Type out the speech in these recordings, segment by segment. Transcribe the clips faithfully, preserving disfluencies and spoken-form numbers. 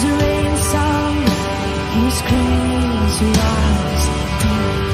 was a rain song, whose crazy was deep.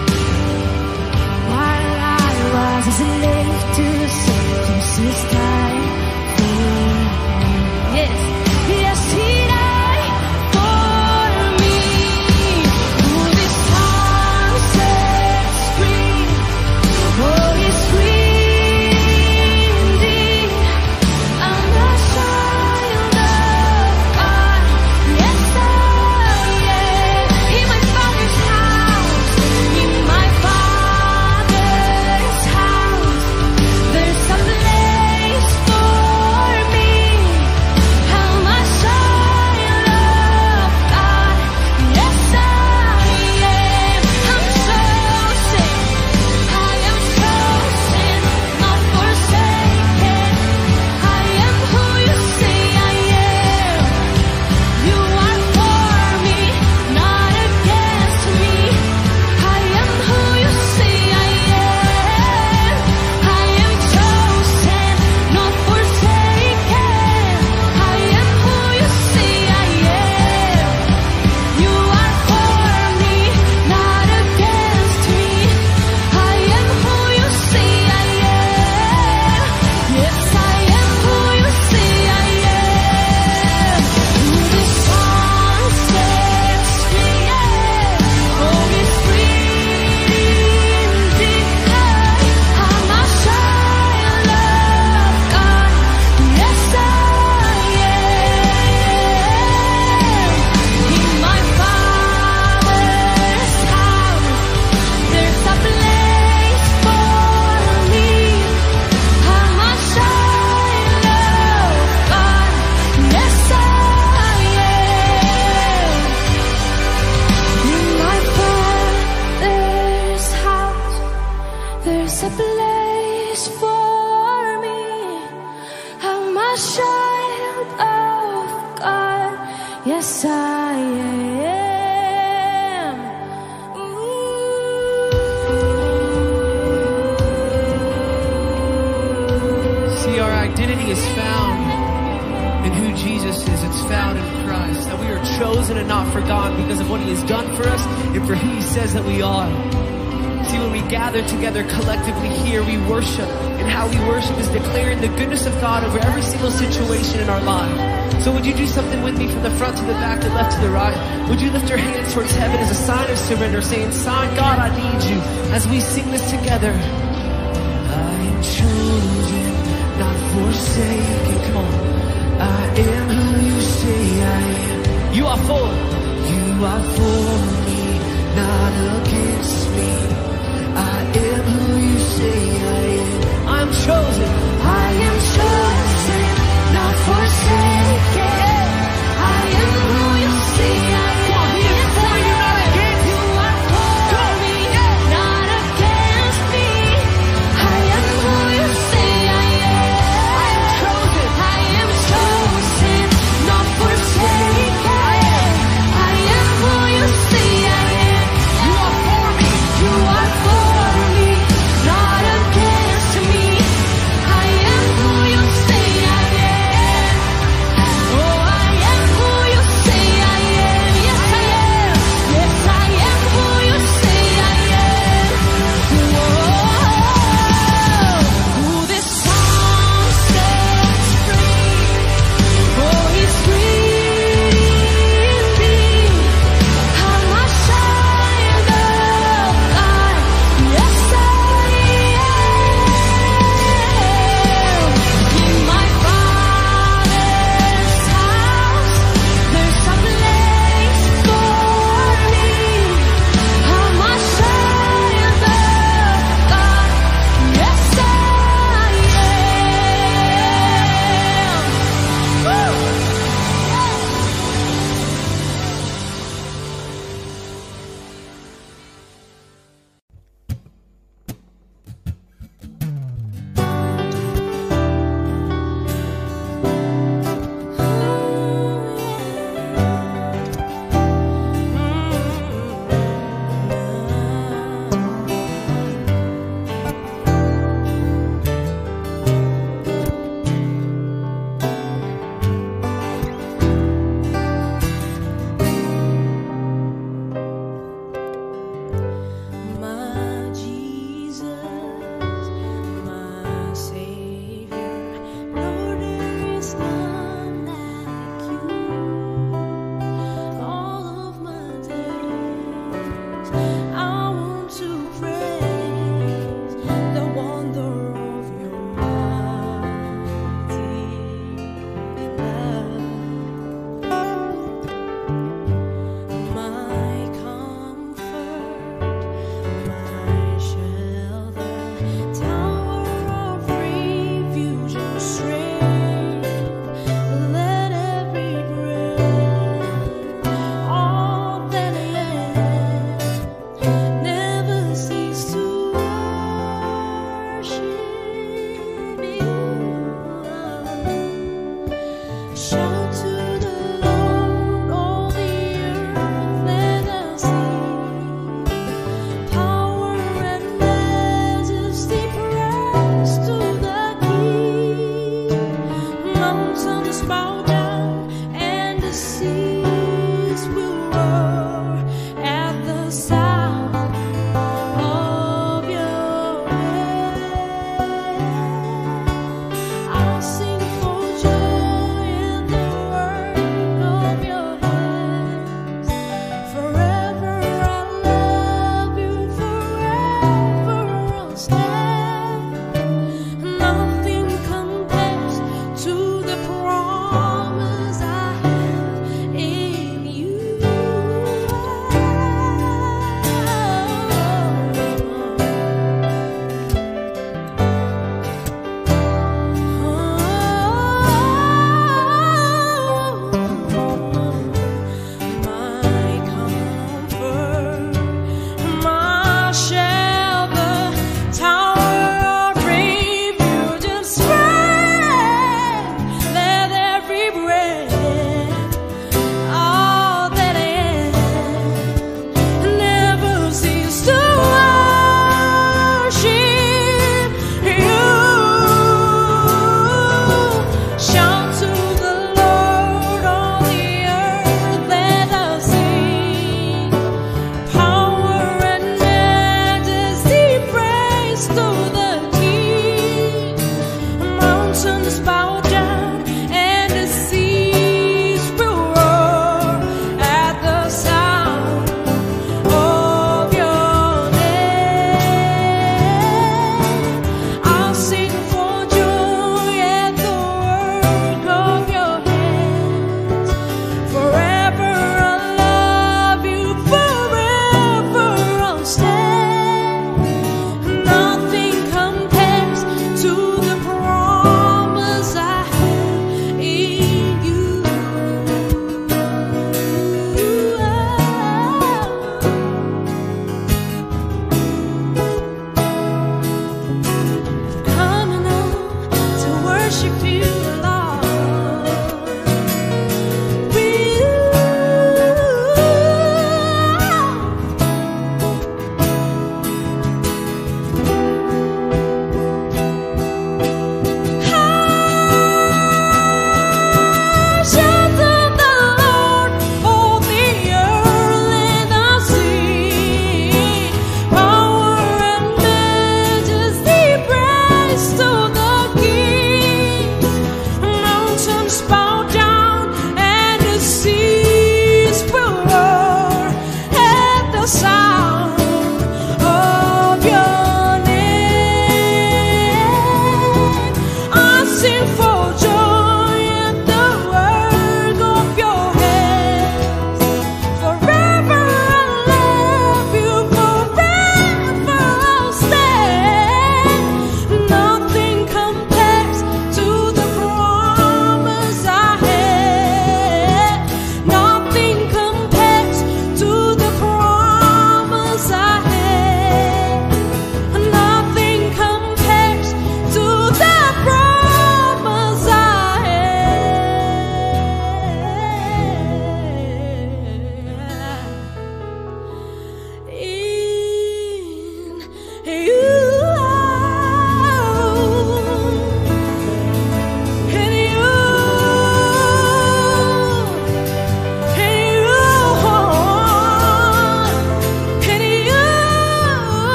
While I was a slave to sickness's time for him. Yes, yes, he died for me. Oh, this song sets free. Oh, it's free indeed. I'm a child of God. Yes, I am. In my Father's house, in my Father's house, there's a place for me. I'm a child of God. Yes, I am. I'm chosen. I am chosen, not forsaken. I am who you say I am. You are for me, not against me. I am who you say I am. I am chosen, not forsaken. I am who you say I am. You are for me, not against me. I am who you say I am. Yes, I am who you say I am. The song sets me, oh, it's free indeed. I'm a child of God. Yes, I am. In my Father's house, there's a place for me. I'm a child of God. Yes, I am. In my Father's house, there's a place for me. I'm a child of God. Yes, I am. See, our identity is found in who Jesus is. It's found in Christ. That we are chosen and not forgotten because of what he has done for us and for who he says that we are. See, when we gather together collectively here, we worship. And how we worship is declaring the goodness of God over every single situation in our life. So would you do something with me from the front to the back, the left to the right? Would you lift your hands towards heaven as a sign of surrender, saying, "Son, God, I need you," as we sing this together. I am chosen, not forsaken. Come on. I am who you say I am. You are for. You are for me, not against me. I am who you say I am. I'm chosen. I am chosen, not forsaken. I am who you say I am. He is for you, not against you. You are for me, not against me. I am who you say I am. I am chosen. I am chosen, not forsaken. I am who you say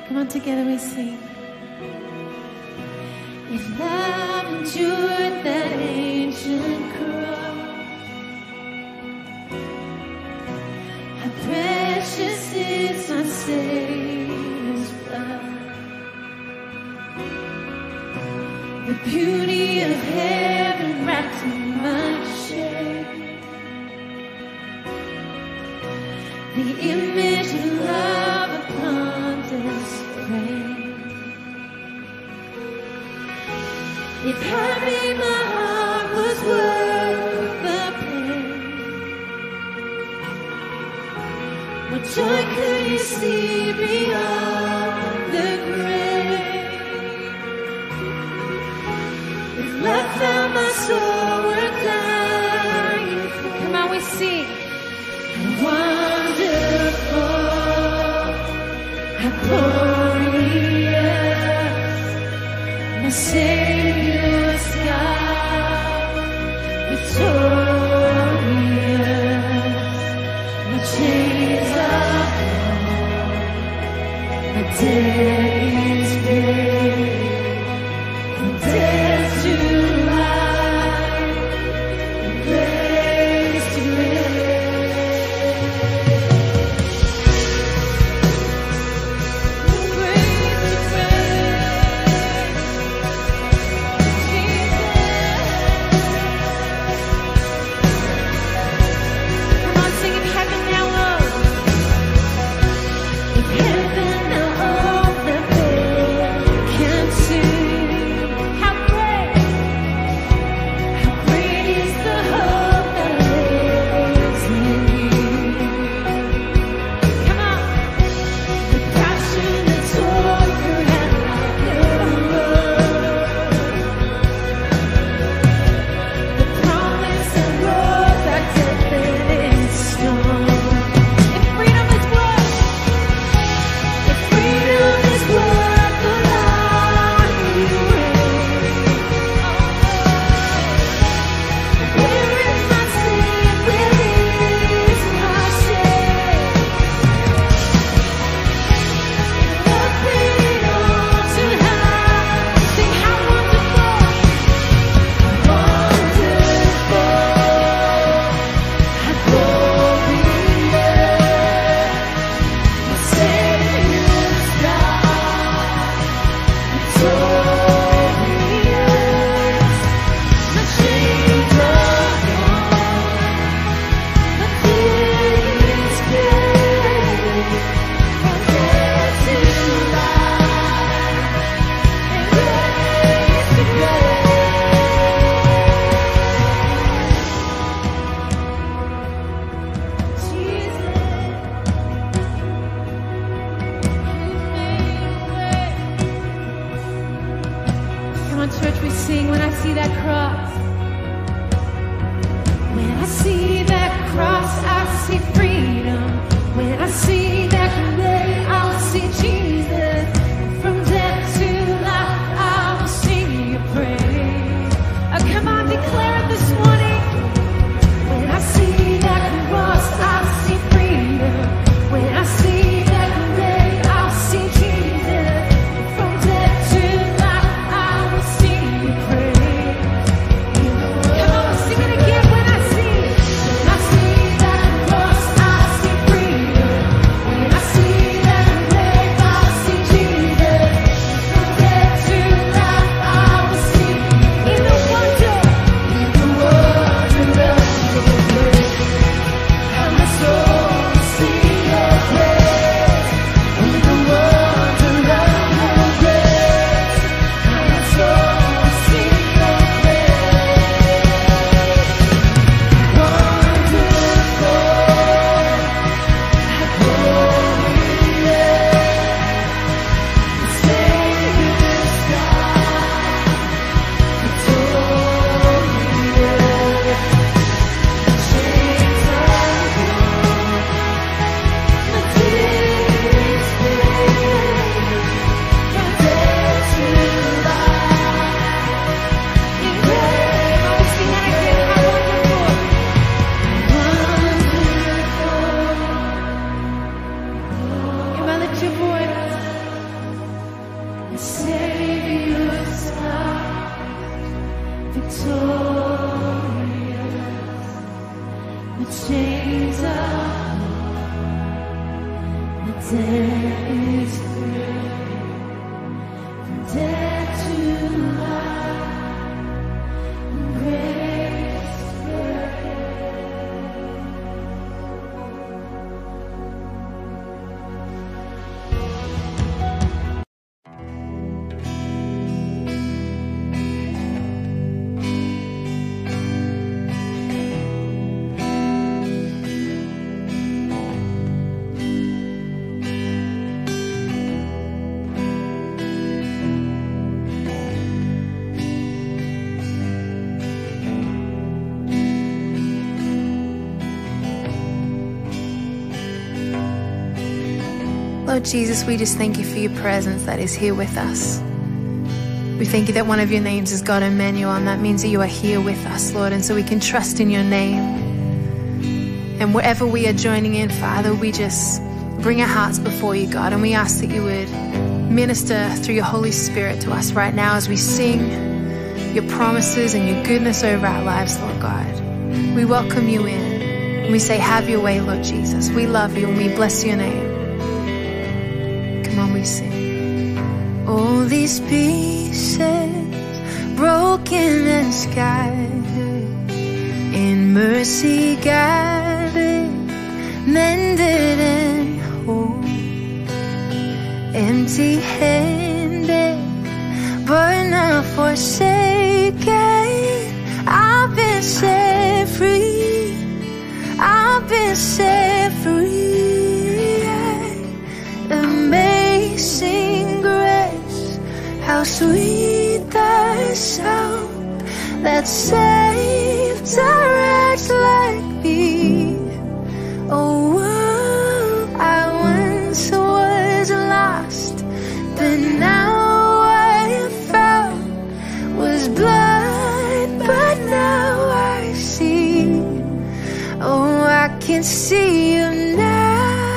Come on, together we sing. If love endured that ancient cross, how precious is my Savior's blood. The beauty of heaven wrapped in my shame, the image of love upon display. If happy my heart was worth the pain, what joy could you see beyond the grave? If love found my soul worth dying for, come on, we sing. Wonderful, how glorious, my Savior's God, victorious, my chains are gone, my debt is paid, from death to life, from grace to grace. Church, we sing when I see that cross. When I see that cross, I see freedom. When I see that way, I'll see Jesus. From death to life, I will sing your praise. Oh, come on, declare it this morning. When I see that cross, I see freedom. When I see that way, I'll see Jesus. From death to life, I will sing your praise. Come on, sing it again. When I see, when I see that cross, I see freedom. When I Lord Jesus, we just thank you for your presence that is here with us. We thank you that one of your names is God Emmanuel, and that means that you are here with us, Lord, and so we can trust in your name. And wherever we are joining in, Father, we just bring our hearts before you, God, and we ask that you would minister through your Holy Spirit to us right now as we sing your promises and your goodness over our lives, Lord God. We welcome you in, and we say, have your way, Lord Jesus. We love you, and we bless your name. Come on, we sing. All these pieces broken and scattered, in mercy gathered, mended and whole, empty-handed but not forsaken. I've been set free, I've been set free. Amazing grace, how sweet the sound that saved a wretch like me. Oh, I once was lost, but now I am found. Was blind, but now I see. Oh, I can see you now.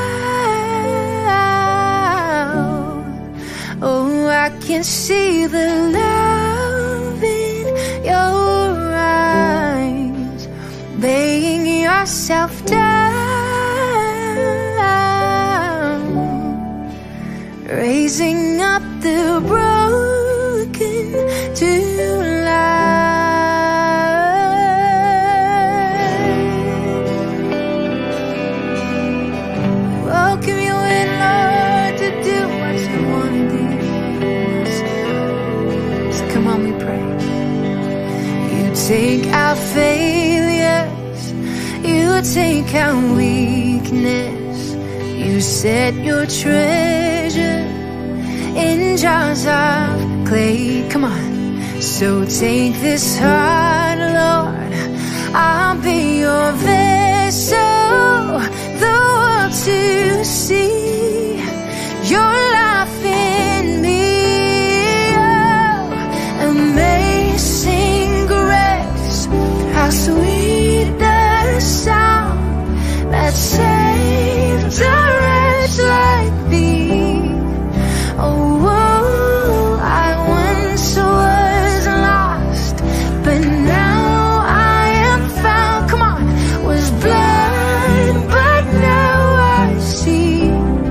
Oh, I can see the love in your eyes, laying yourself down, raising up the broken to life. Welcome you in, Lord, to do what you want to do. So come on, we pray. You take our failures, you take our weakness, you set your treasure in jars of clay. Come on. So take this heart, Lord, I'll be your vessel, the world to see your life in me. Oh, amazing grace, how sweet the sound that saved a wretch like me. Oh, I once was lost, but now I am found. Come on. Was blind, but now I see.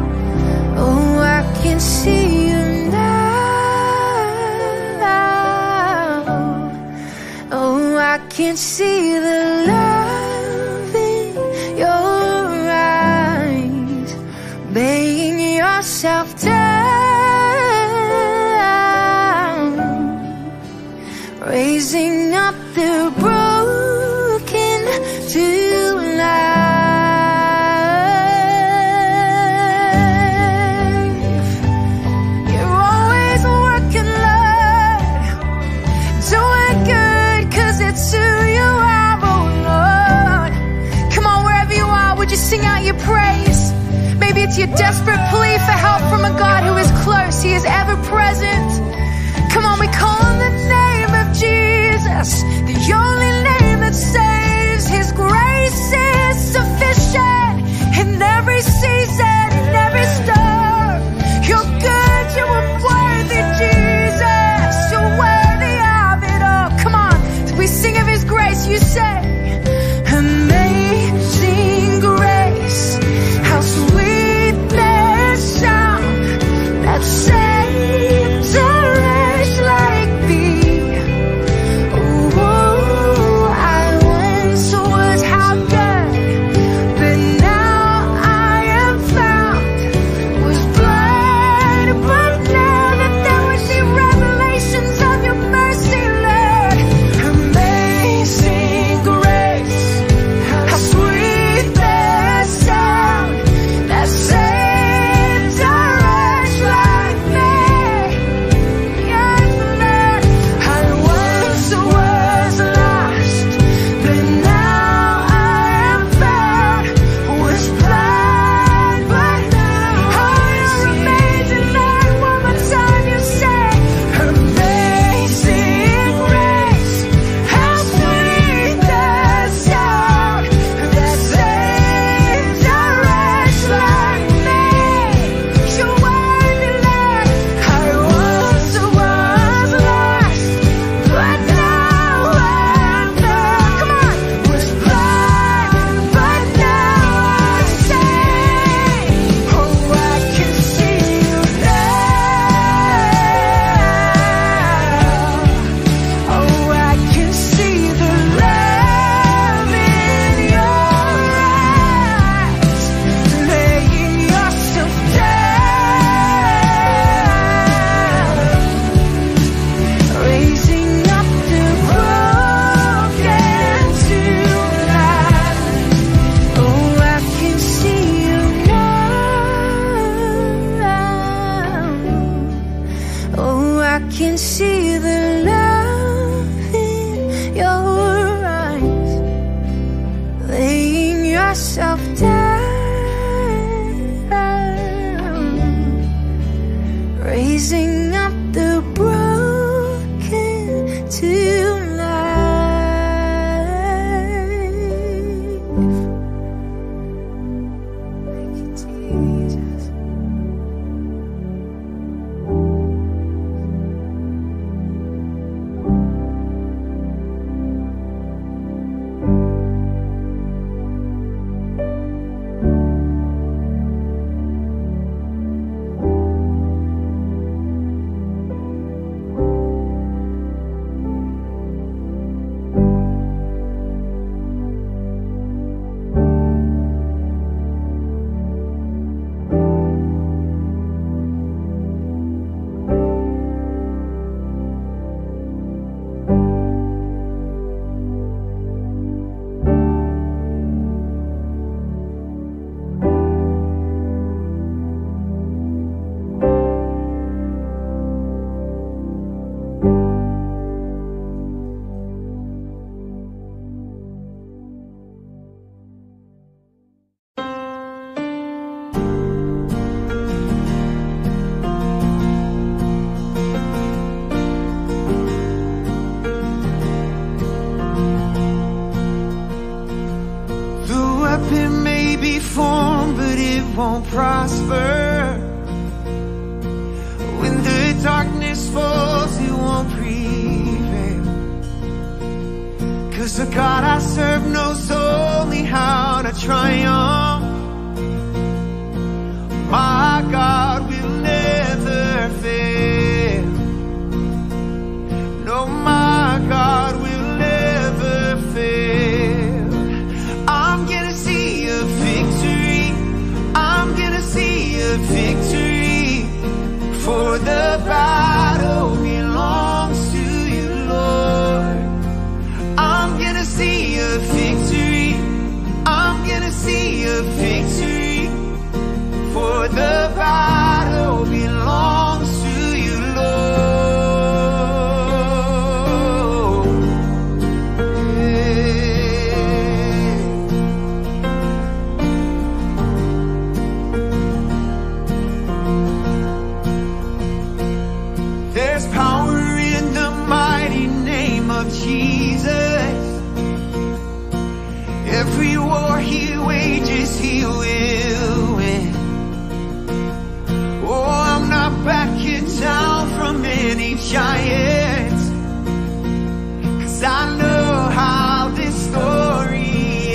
can see the love in your eyes, laying yourself down, raising up the broken to won't prosper. When the darkness falls, it won't prevail. 'Cause the God I serve knows only how to triumph. My God will never fail. No, my God will never fail. I'm gonna see a victory. I'm gonna see a victory. For the battle belongs to you, Lord. I'm gonna see a victory. I'm gonna see a victory. For the battle belongs to you, Lord. Yeah. There's power in the mighty name of Jesus. Every war he wages, he will win. Oh, I'm not backing down from any giants, 'cause I know how this story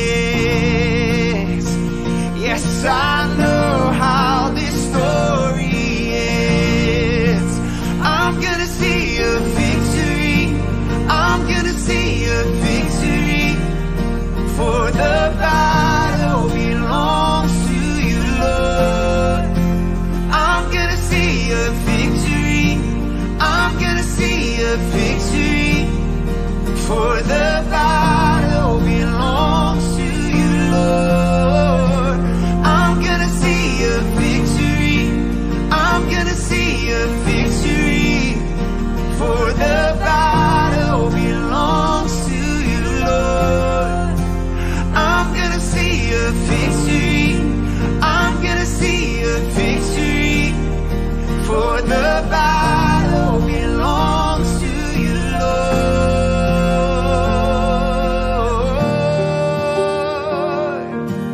ends. Yes, I know how this story ends. I'm gonna see a victory. I'm gonna see a victory. For the battle belongs to you, Lord. I'm gonna see a victory. I'm gonna see a victory. For the battle belongs to you, Lord. I'm gonna see a victory. I'm gonna see a victory. For the battle belongs to you, Lord. I'm gonna see a victory. I'm gonna see a victory. For the battle belongs to you, Lord.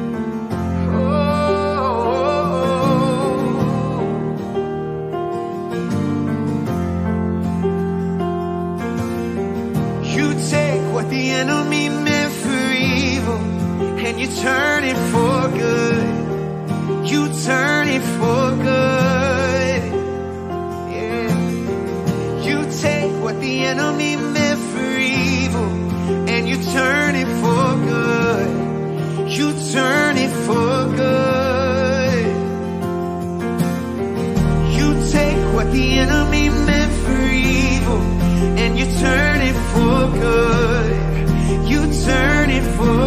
Oh. You take what the enemy meant for evil, and you turn it for good. You turn it for good. Yeah. You take what the enemy meant for evil, and you turn it for good. You turn it for good. You take what the enemy meant for evil, and you turn it for good. You turn it for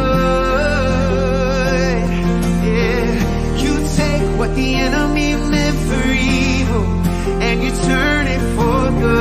good. Yeah. You take what the enemy meant for evil, and you turn it for good.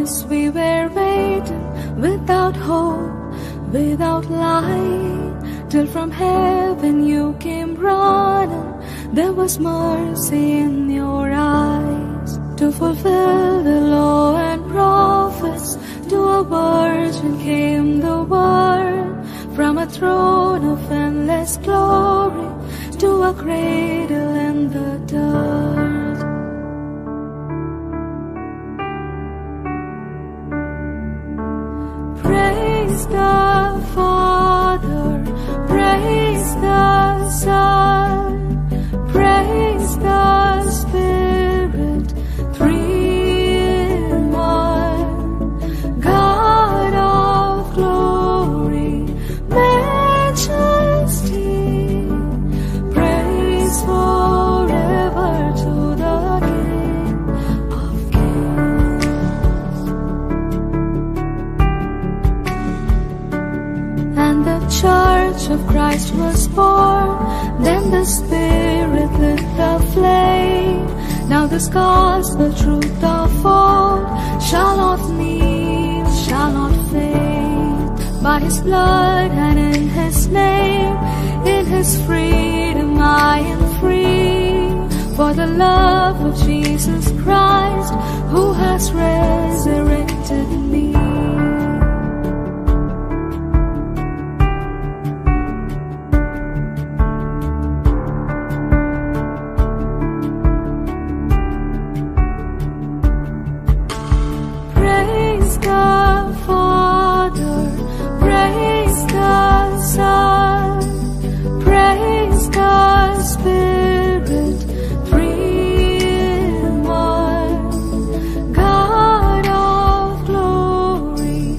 Once we were waiting without hope, without light, till from heaven you came running. There was mercy in your eyes to fulfill the law and prophets. To a virgin came the word, from a throne of endless glory to a cradle in the dirt. Praise the Father, praise the Son, praise the Spirit, three in one. God of glory, majesty, praise forever to the King of Kings. And the Church of Christ was born, then the Spirit lit the flame. Now this gospel truth of old shall not need, shall not fade. By His blood and in His name, in His freedom I am free. For the love of Jesus Christ, who has resurrected me. Praise the Father, praise the Son, praise the Spirit, three in one. God of glory,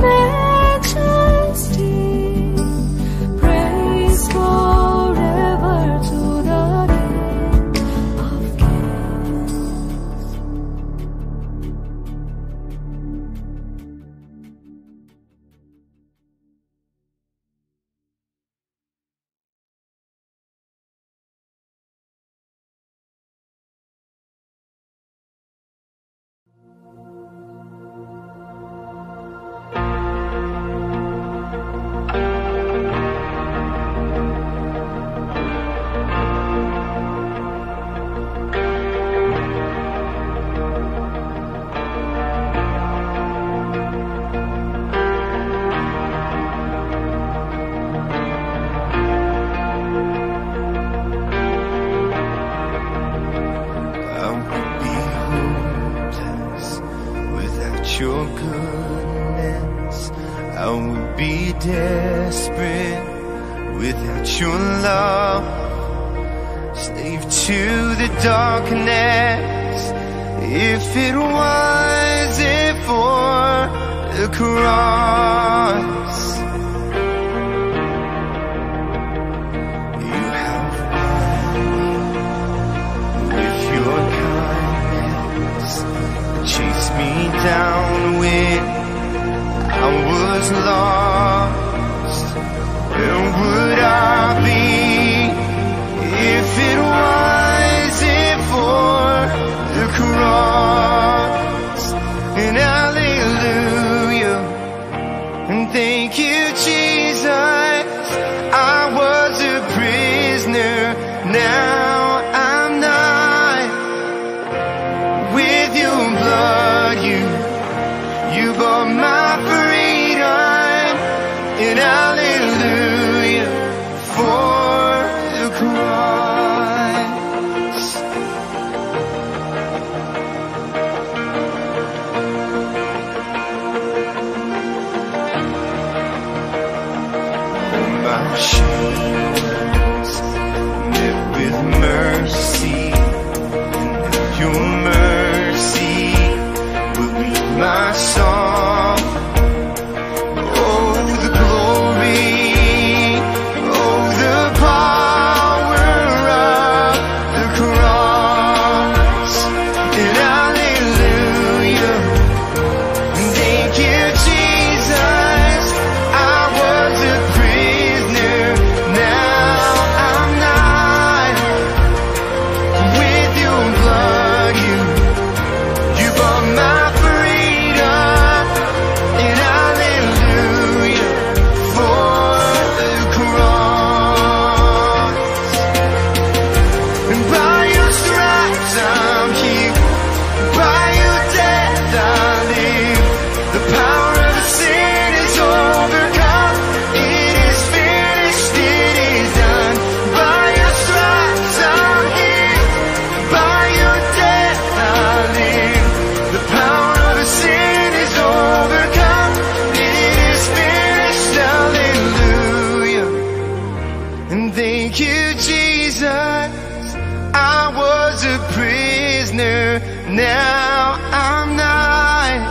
majesty, praise forever to the King of Kings. I would be hopeless without your goodness. I would be desperate without your love. Slave to the darkness, if it wasn't for the cross. You have with your kindness, chase me down when I was lost. Where would I be if it wasn't for the cross? And hallelujah, and thank you, Jesus. I was a prisoner, now I'm not. With your blood, you, you bought my freedom. And hallelujah for the cross. My shame met with you, Jesus. I was a prisoner, now I'm not.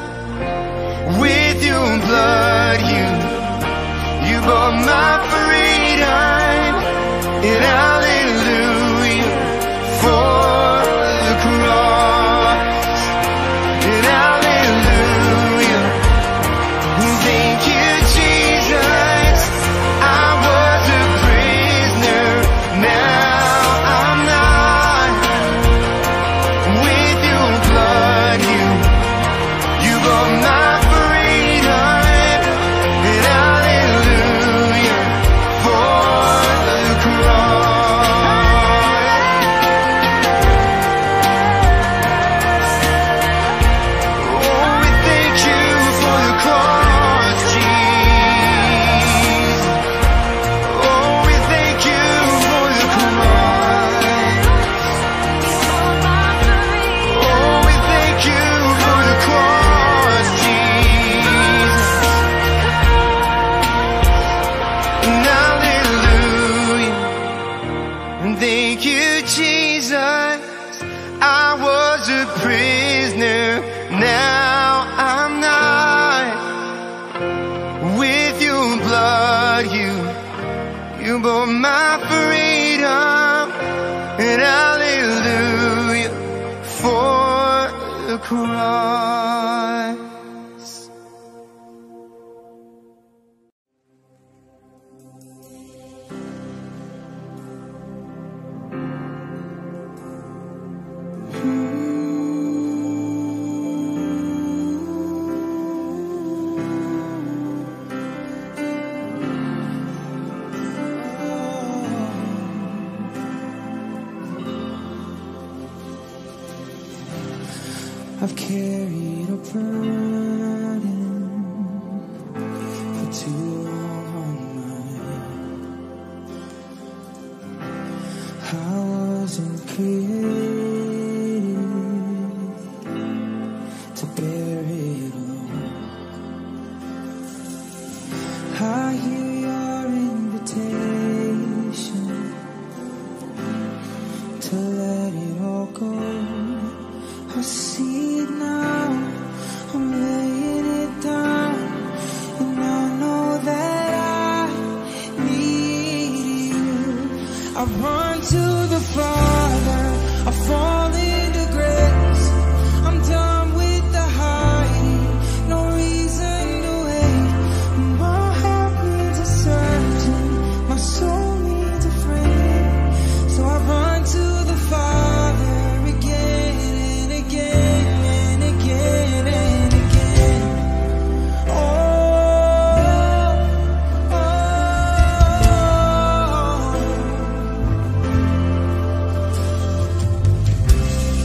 With your blood, you, you bought my freedom, and hallelujah for the cross, and hallelujah. Thank you, Jesus. I was a prisoner, now I'm not. With your blood, you, you bought my freedom, and hallelujah for the cross. Oh, we thank you for the cross, Jesus. Oh, we thank you for the cross. Oh, we thank you for the cross, Jesus. And hallelujah. And thank you, Jesus. I was a prisoner, now I'm not. With your blood, you, you bought my freedom, and hallelujah for the cross. I've carried a burden for too long on my own. I wasn't created to bear it alone. I hear your invitation to let it all go. I see it now, I'm laying it down, and I know that I need you. I run to the Father, I fall into grace. I'm done with the hiding, no reason to wait. My heart needs a surgeon, my soul needs a friend. So I run to the Father again. Again and again and again. Oh, oh, oh.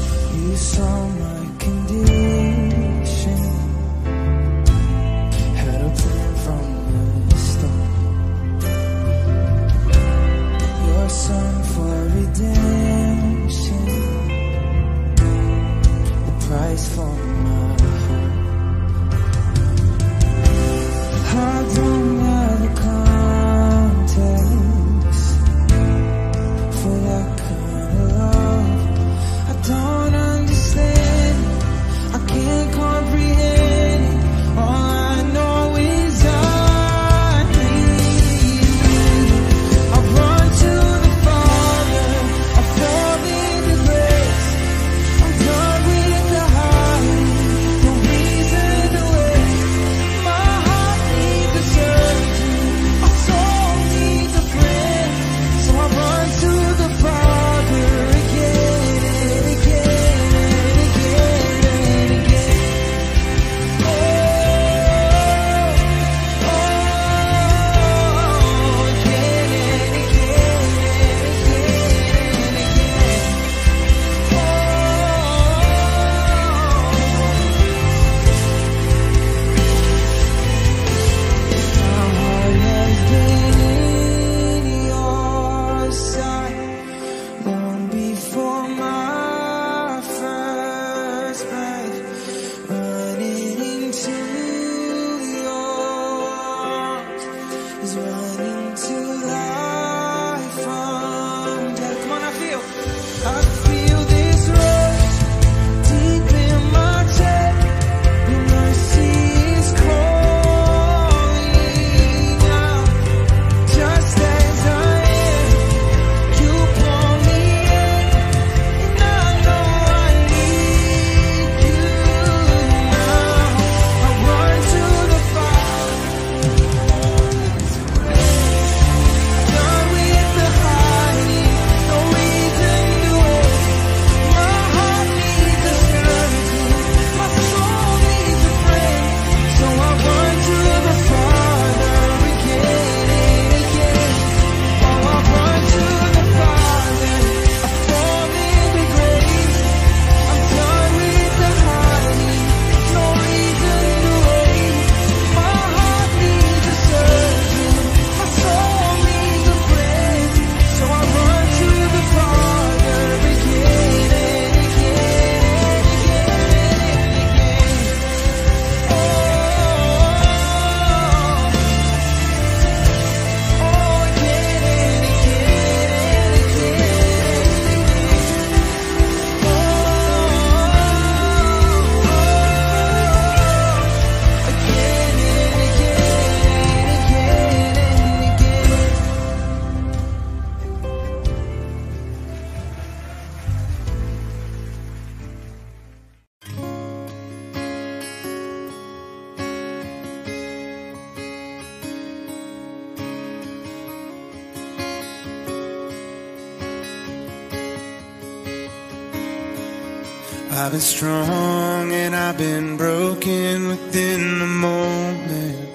I've been strong and I've been broken within a moment.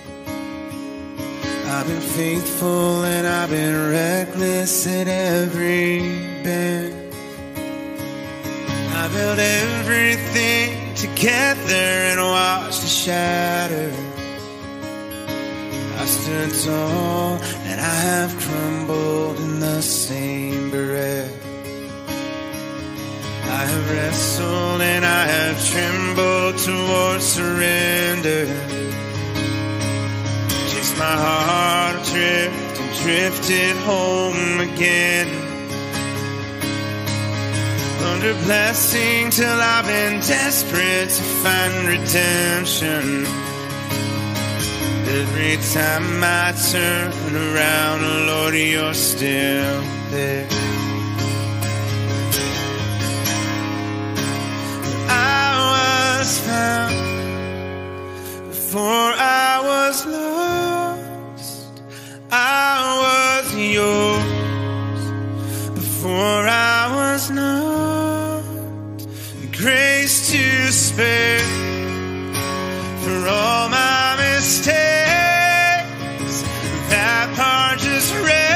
I've been faithful and I've been reckless at every bend. I built everything together and watched it shatter. I stood tall and I have crumbled in the same breath. I have wrestled and I have trembled towards surrender. Chased my heart adrift and drifted home again. Under blessing till I've been desperate to find redemption. Every time I turn around, Lord, you're still there. Found before I was lost, I was yours. Before I was not, grace to spare for all my mistakes. That part just wrecks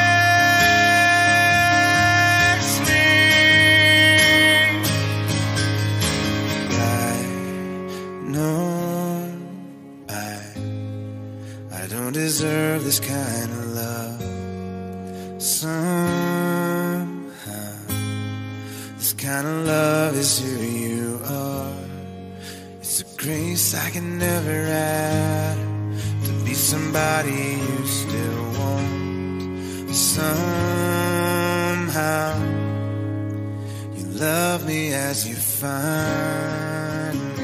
deserve this kind of love. Somehow this kind of love is who you are. It's a grace I can never add to be somebody you still want. Somehow you love me as you find me.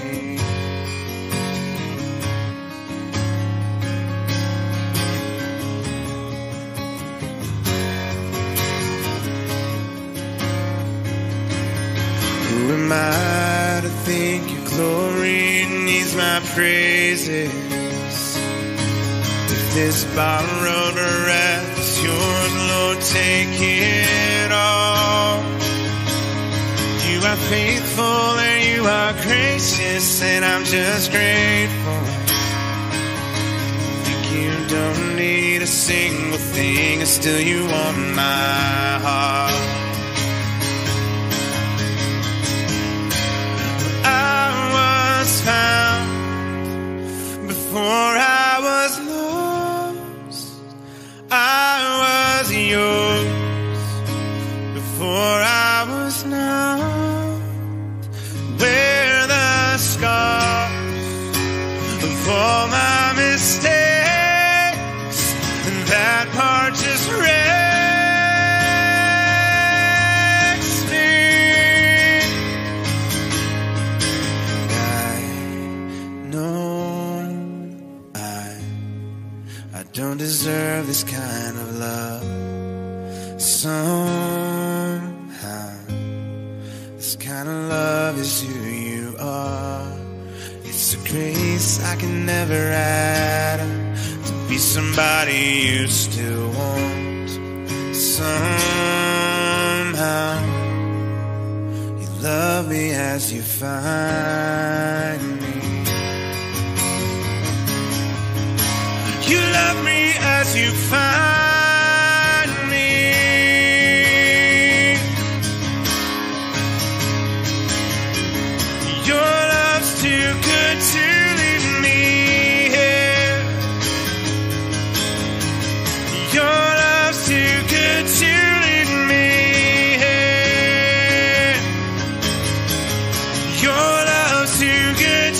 Who am I to think your glory needs my praises? If this borrowed breath is yours, Lord, take it all. You are faithful and you are gracious, and I'm just grateful. Think you don't need a single thing, and still you want my heart. Found before I was lost, I was yours. Before I was not, wear the scars of all my mistakes, and that part just wrecks don't deserve this kind of love. Somehow this kind of love is who you are. It's a grace I can never add to be somebody you still want. Somehow you love me as you find me. You love me as you find me. Your love's too good to leave me here. Your love's too good to leave me here. Your love's too good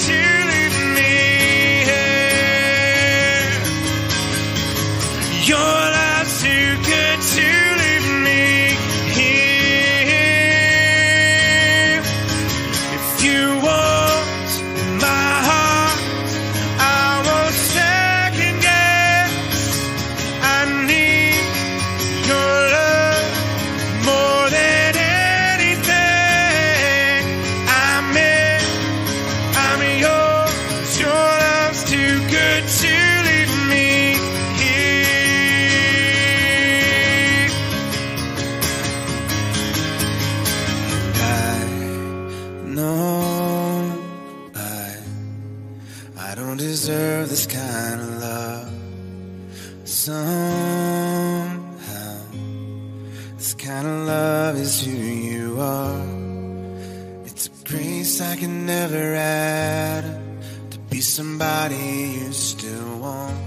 This kind of love is who you are. It's a grace I can never add up, to be somebody you still want.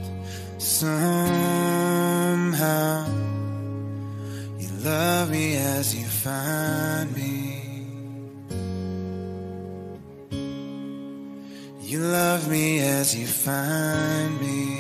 Somehow you love me as you find me. You love me as you find me.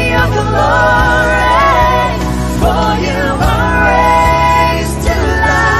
Glory, for you are raised to life.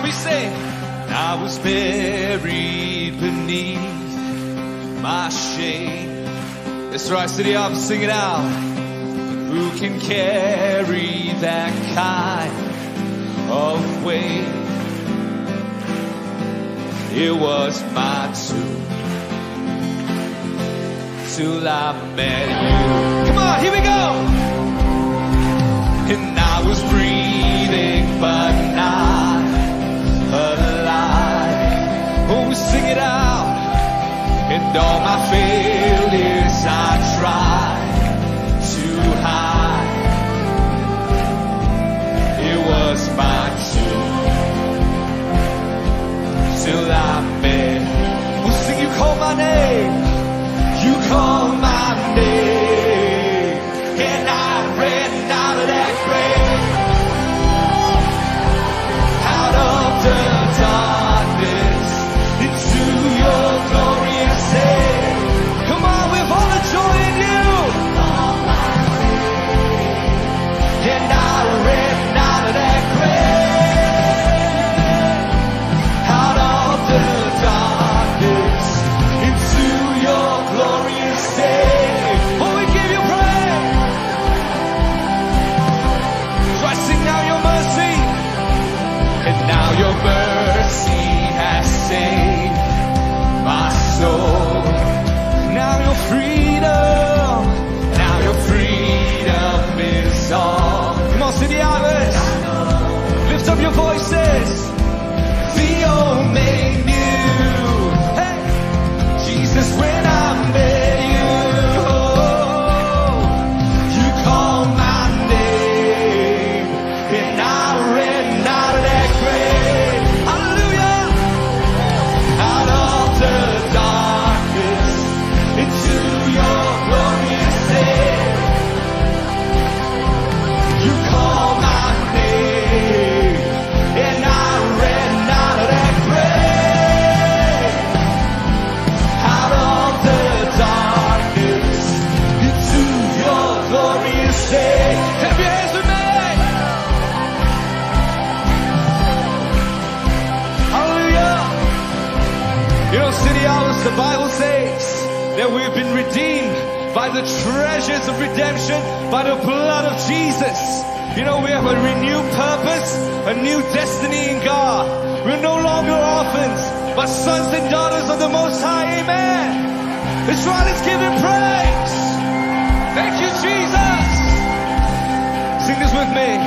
we sing. I was buried beneath my shame. That's right, City Harvest, sing it out. Who can carry that kind of weight? It was my tomb till I met you. Come on, here we go. And I was breathing but not alive. Oh, sing it out. And all my failures I tried to hide. It was my tomb till I met. Oh, sing, you call my name. You call my name, and I ran out of that grave, out of the darkness, into your glorious day. Come on, with all the joy in you. And I ran out of that grave, out of the darkness, into your glorious day. Oh, we give you praise. So I sing now your mercy, and now your mercy has saved my soul. Now your freedom, now your freedom is all. Come on, City Harvest, lift up your voices. Theo made new. Hey, Jesus, when I met you, you called my name, and I ran out of that grave. Hallelujah! Out of the darkness, into your glorious day. You called my name, and I ran out of that grave. Out of the darkness, into your glorious day. Clap your hands with me. Hallelujah. You know, City Harvest, the Bible says that we've been redeemed by the treasures of redemption, by the blood of Jesus. You know, we have a renewed purpose, a new destiny in God. We're no longer orphans, but sons and daughters of the Most High. Amen. That's right, let's give Him praise. Thank you, Jesus. Sing this with me.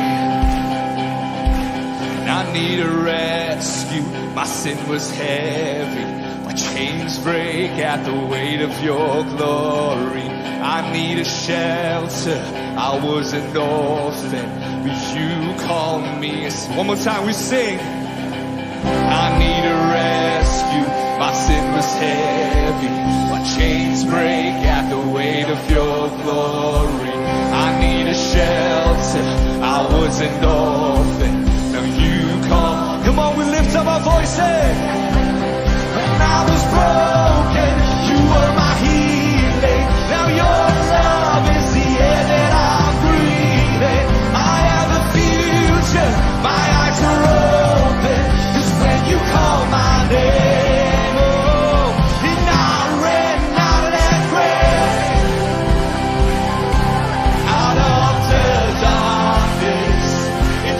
And I need a rescue. My sin was heavy. My chains break at the weight of your glory. I need a shelter. I was an orphan, but you called me. One more time we sing. I need a rescue. My sin was heavy. My chains break at the weight of your glory. I need a shelter. I was an orphan. Now you call. Come on, we lift up our voices. When I was broken, you were my healing. Now your love is the air that I'm breathing. I have a future. My eyes are open. 'Cause when you call my name, oh, and I ran out of that grave, out of the darkness,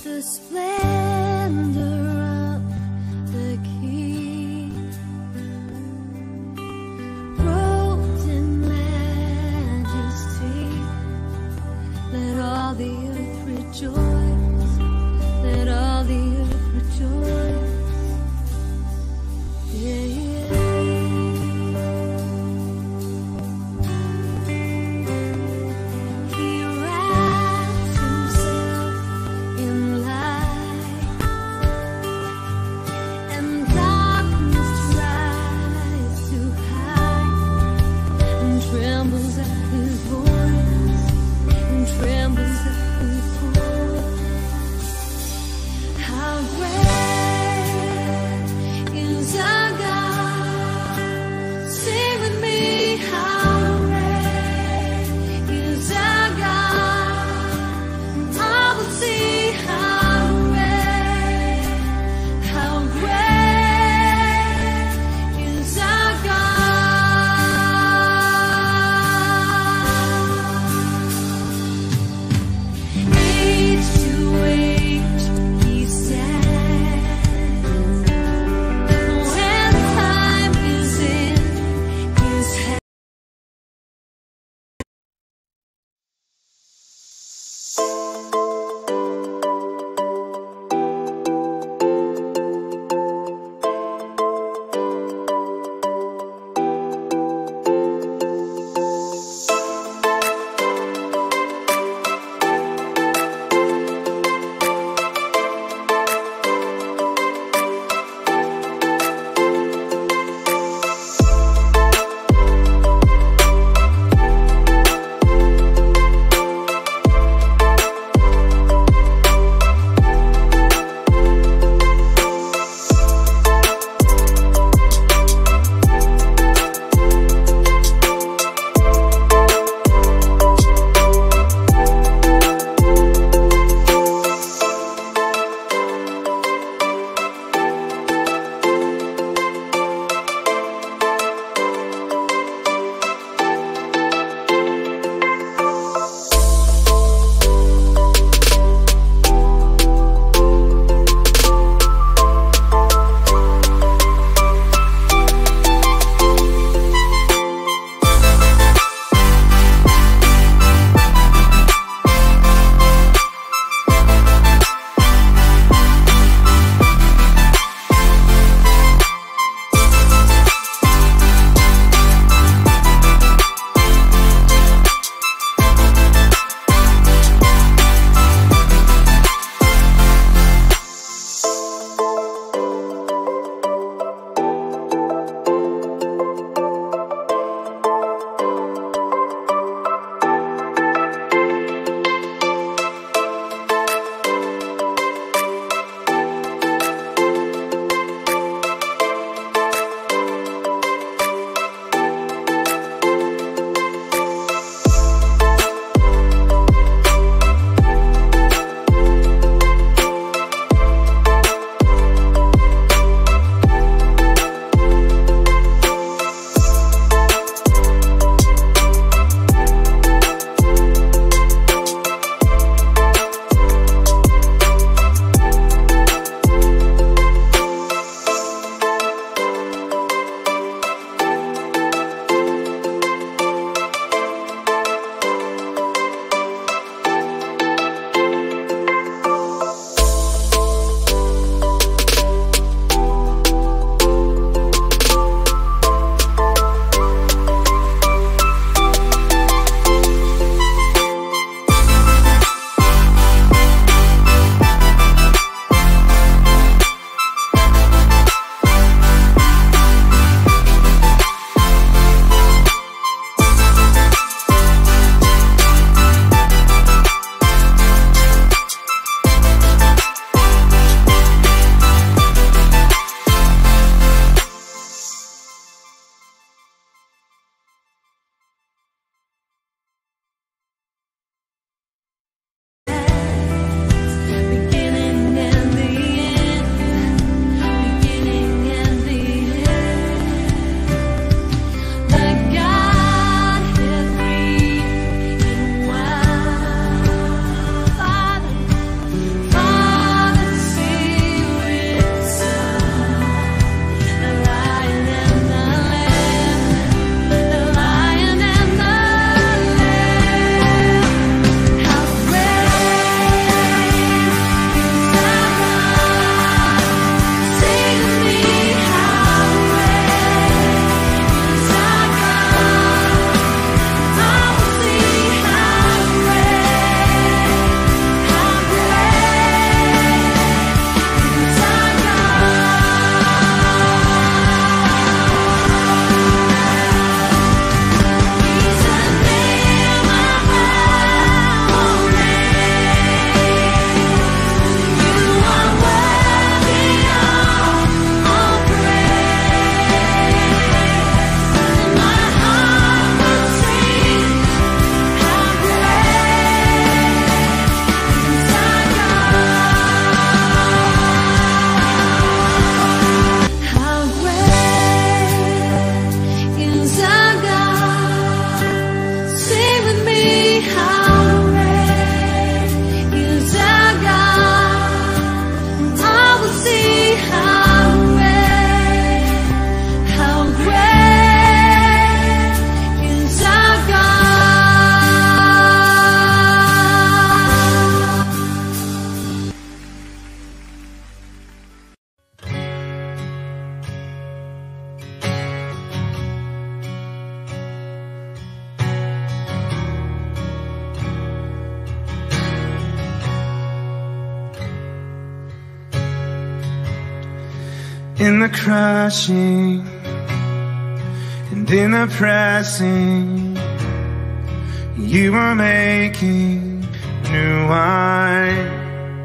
the splendor of the King, robed in majesty. Let all the earth rejoice. Let all the earth rejoice. Yeah, yeah. He wraps himself in light In the crushing and in the pressing, you are making new wine.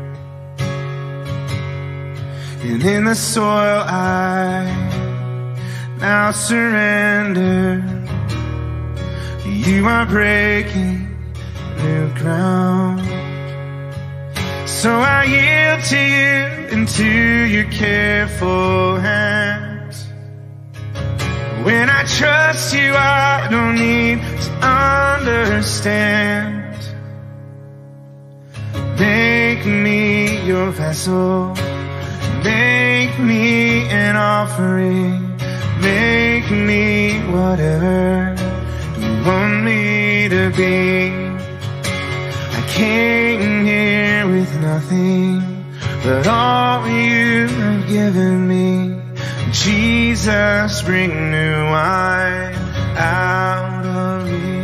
And in the soil I now surrender, you are breaking new ground. So I yield to you into your careful hands. When I trust you, I don't need to understand. Make me your vessel, make me an offering, make me whatever you want me to be. I came here with nothing but all you have given me. Jesus, bring new wine out of me.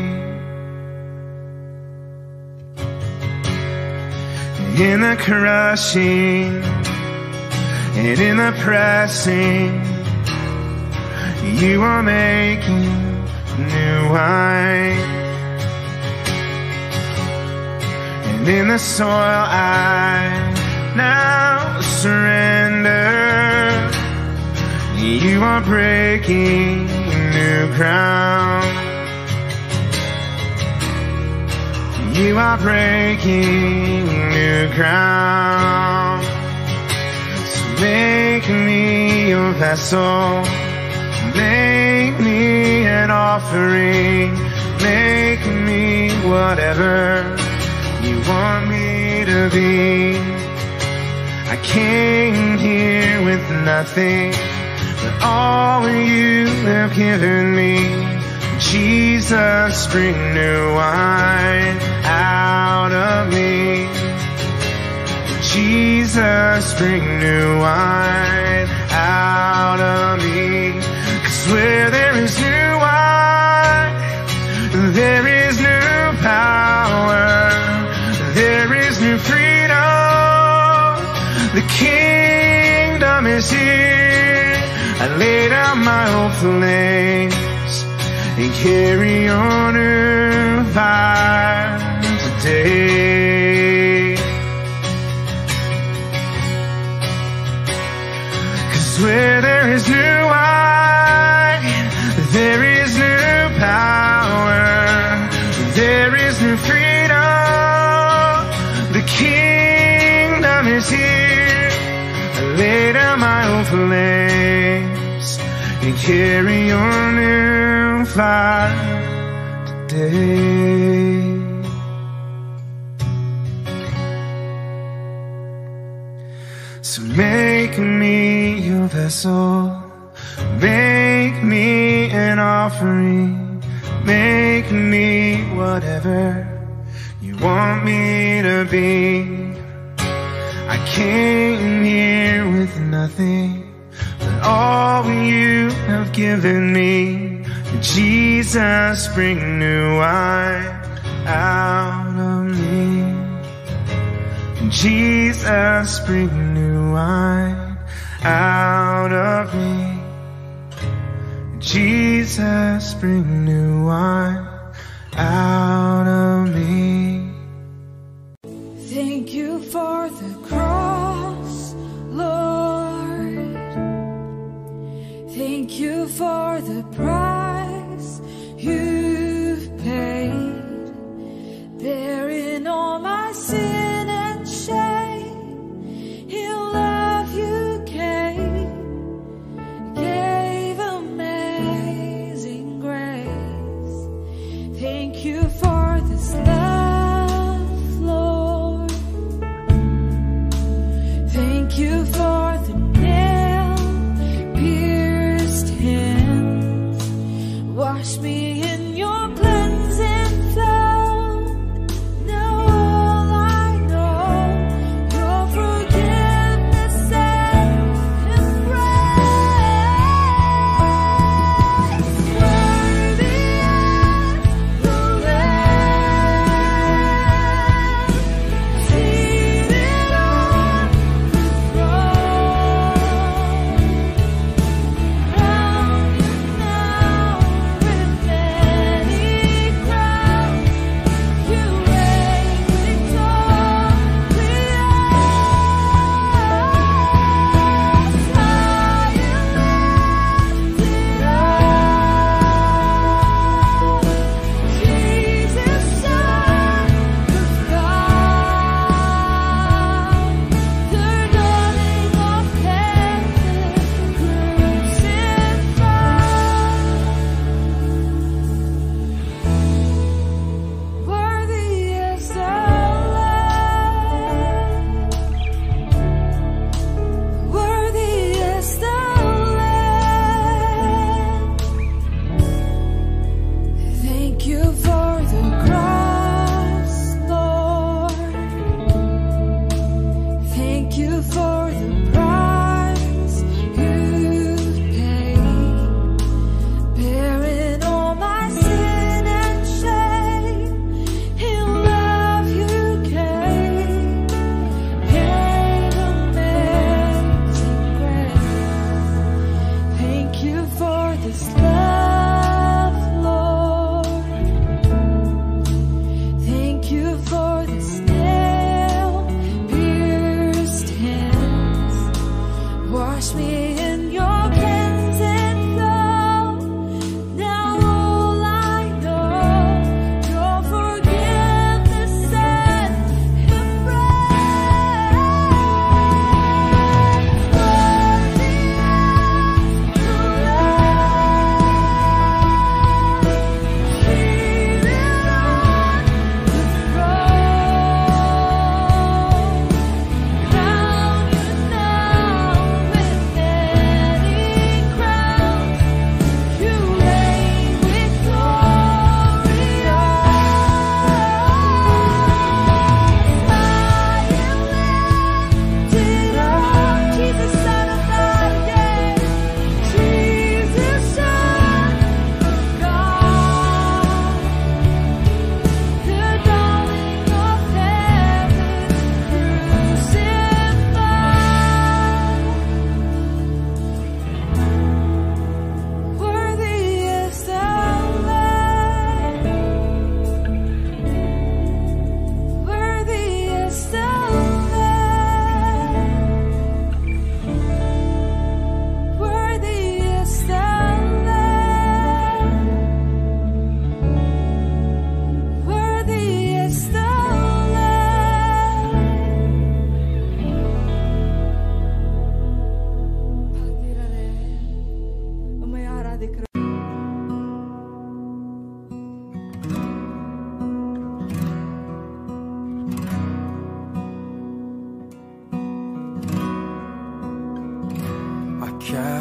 In the crushing and in the pressing, you are making new wine. And in the soil I now surrender, you are breaking new ground. You are breaking new ground. So make me your vessel, make me an offering, make me whatever you want me to be. I came here with nothing but all you have given me. Jesus, bring new wine out of me. Jesus, bring new wine out of me. 'Cause where there is new wine, there is new power, there is new freedom. The kingdom is here. I lay down my old flames and carry on your fire today. 'Cause where there is new wine, there is new power, there is new freedom. The kingdom is here. I lay down my old flames and carry on your fire today. So make me your vessel, make me an offering, make me whatever you want me to be. I came here with nothing but all you have given me. Jesus, bring new wine out of me. Jesus, bring new wine out of me. Jesus, bring new wine out of me. Thank you for the cross, Lord. Thank you for the price you've paid, bearing all my sin and shame. In love you gave, gave amazing grace. Thank you for this love, Lord. Thank you for the nail-pierced hands. Wash me in your cleansing flow. Now all I know, your forgiveness and embrace. Worthy as the Lamb.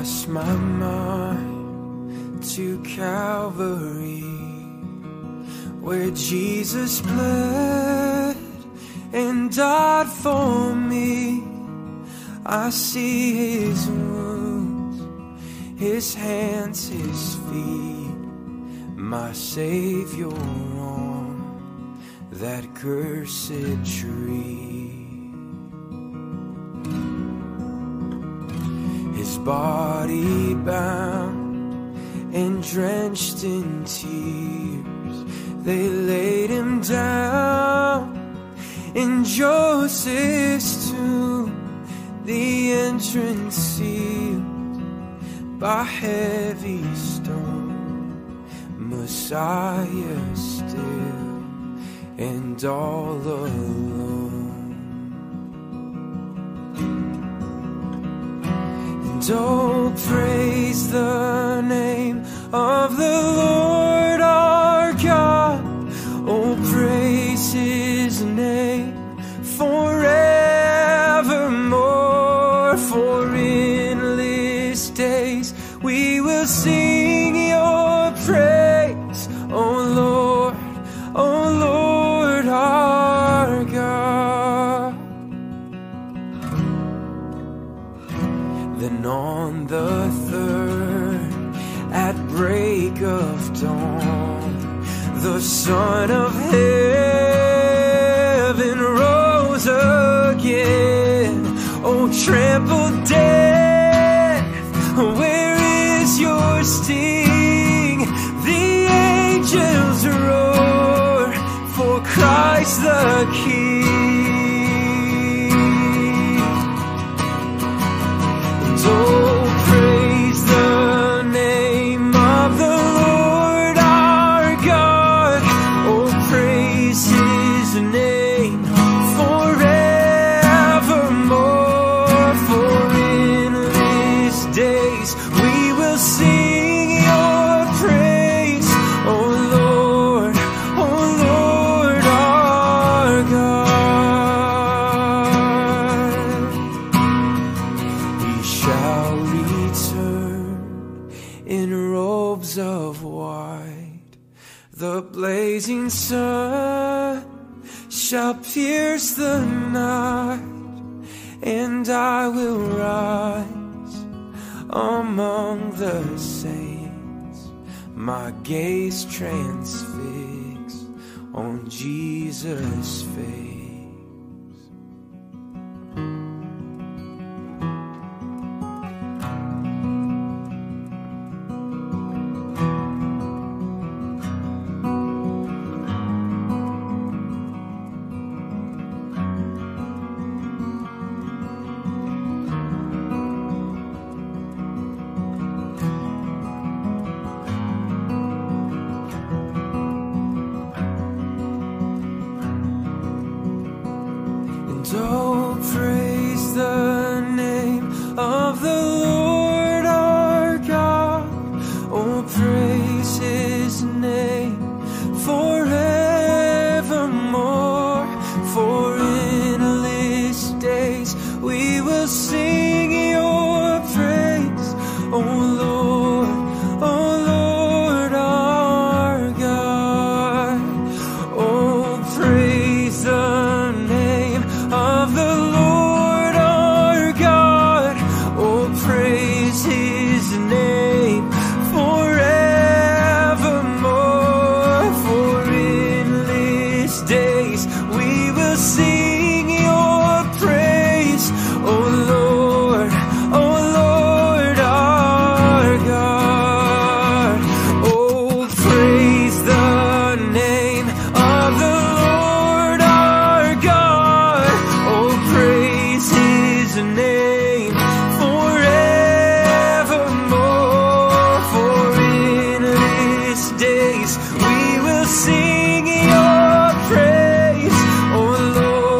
cast my mind to Calvary, where Jesus bled and died for me. I see his wounds, his hands, his feet, my Savior on that cursed tree. His body bound and drenched in tears, they laid him down in Joseph's tomb, the entrance sealed by heavy stone. Messiah still and all alone. And oh, praise the name of the Lord our God. Oh, praise his name forevermore. For endless days we will sing your praise, oh Lord, oh Lord our God. Then on the third, at break of dawn, the Son of Heaven rose again. Oh, trampled death, where is your sting? The angels roar for Christ the King. And oh, praise the name of the Lord our God. Oh, praise his name forevermore. For endless days we will sing your praise, oh Lord, oh Lord our God. We shall return in robes of white, the blazing sun shall pierce the night, and I will rise among the saints, my gaze transfixed on Jesus' face. Oh, praise the name of the Lord our God. Oh, praise his name forevermore. For endless days we will sing your praise, oh Lord, oh Lord our God. Oh, praise the name of the Lord our God. Oh, praise his name forevermore. For endless days we will sing your praise, oh Lord, oh Lord our God. Oh, praise the name of the Lord our God. Oh, praise his name forevermore. For endless days we will sing your praise, oh Lord.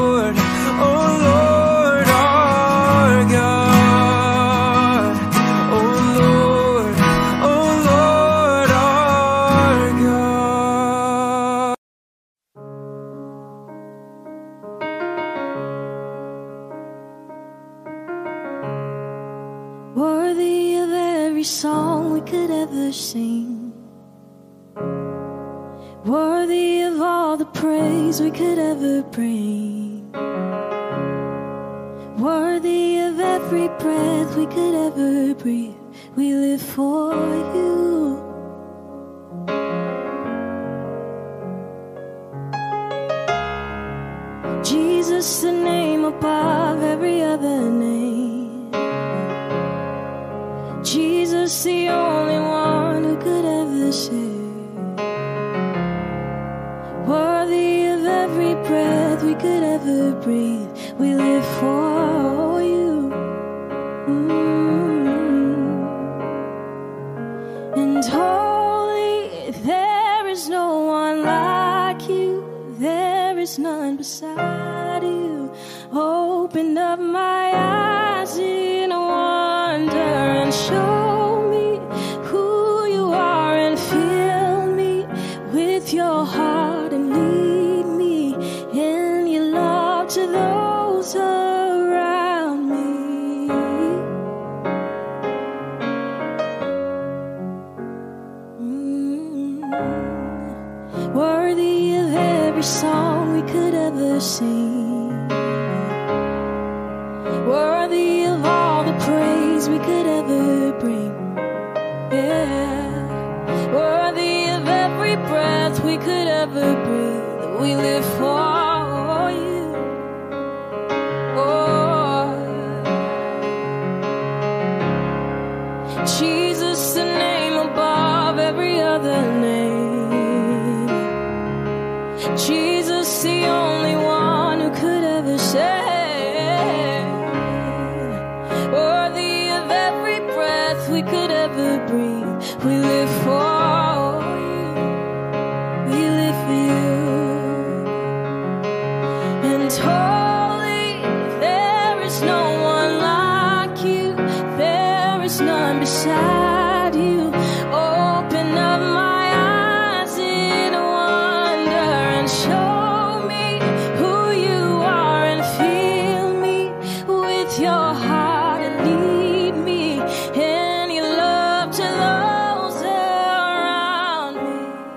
every song we could ever sing, worthy of all the praise we could ever bring, worthy of every breath we could ever breathe. We live for you. Jesus, the name above every other name. Jesus, the only one who could ever save, worthy of every breath we could ever breathe. We live for you. Mm. And holy, there is no one like you. There is none beside you. Open up my eyes in wonder and show me who you are, and fill me with your heart and lead me in your love to those around me. Mm. Worthy of every song we could ever sing, worthy of all the praise we could ever bring. Yeah, worthy of every breath we could ever breathe. We live for you. Oh, Jesus, the name above every other name. Jesus, the only one who could ever save, worthy of every breath we could ever breathe. We live for you. We live for you. And holy, there is no one like you. There is none beside you. Open up my eyes in wonder and show me who you are, and fill me with your heart and lead me in your love to those around me.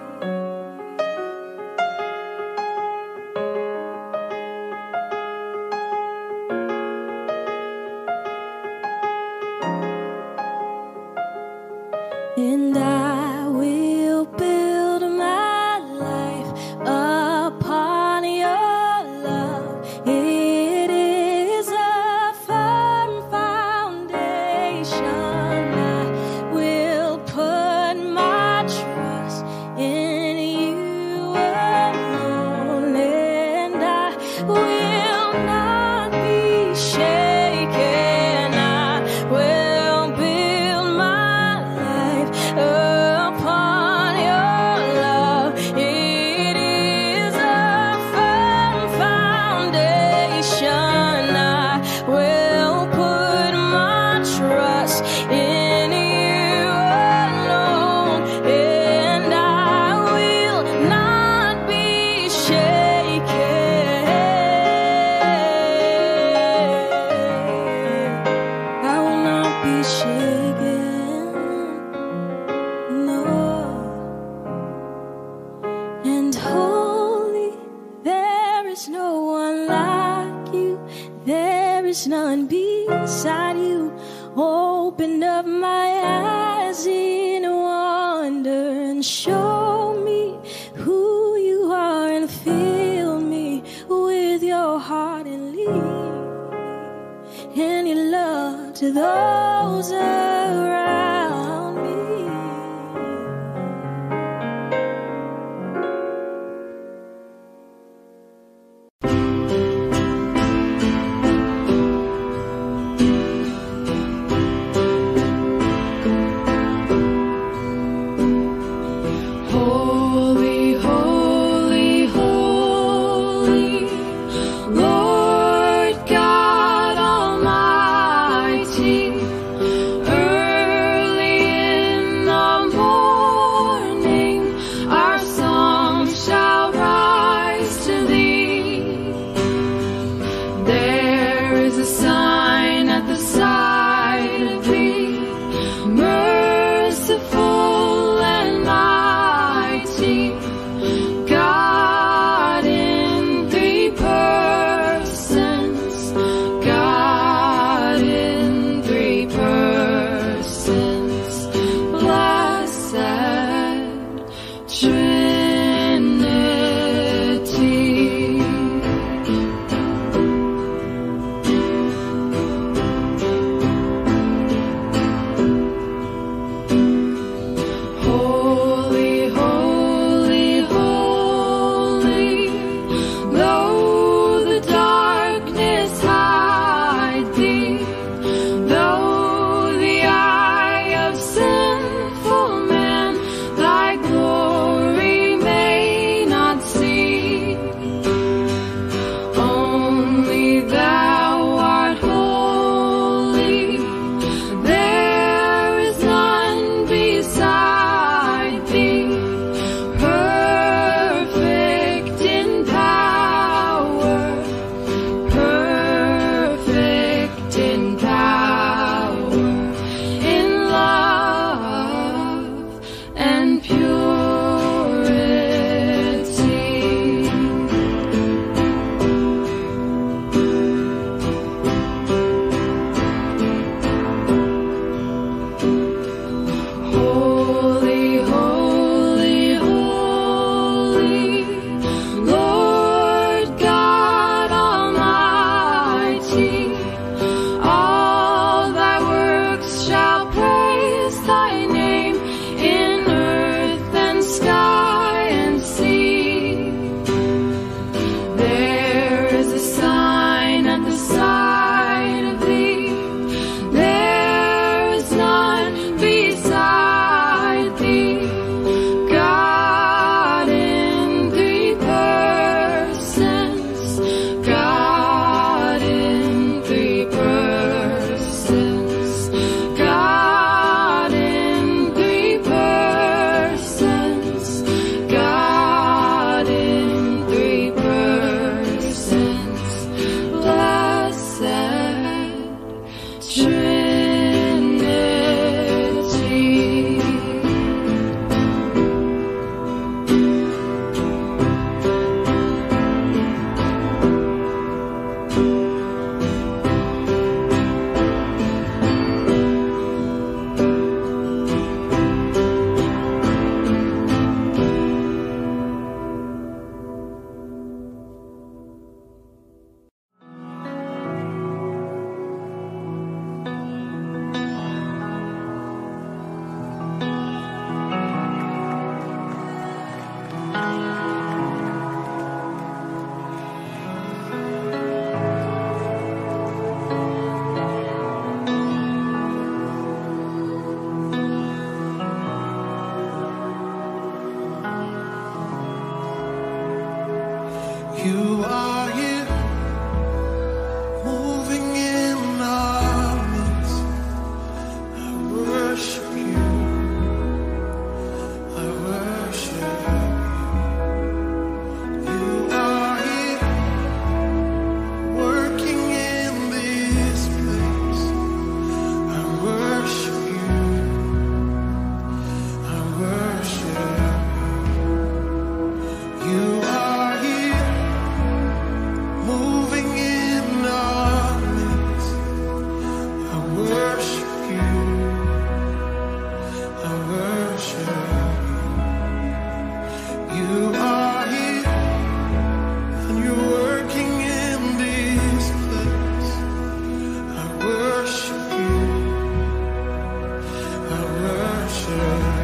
And I will build my life upon your love. It is a firm foundation. I will put my trust in you alone, and I will not be shaken. I will build my life upon your love. It is a firm foundation. I will put my trust in you alone, and I will not be shaken. I will not be shaken. No. And holy, there is no one like you. There is none beside you. Open up my eyes in wonder and show me who you are, and fill me with your heart and lead me in your love to those around me. Holy, holy, holy, Lord God Almighty, earth You are here, moving in our midst. I worship you. I worship you. You are here, working in this place. I worship you. I worship you. You are here, moving in our midst. I worship you. I worship you. You are here, and you're working in this place. I worship you. I worship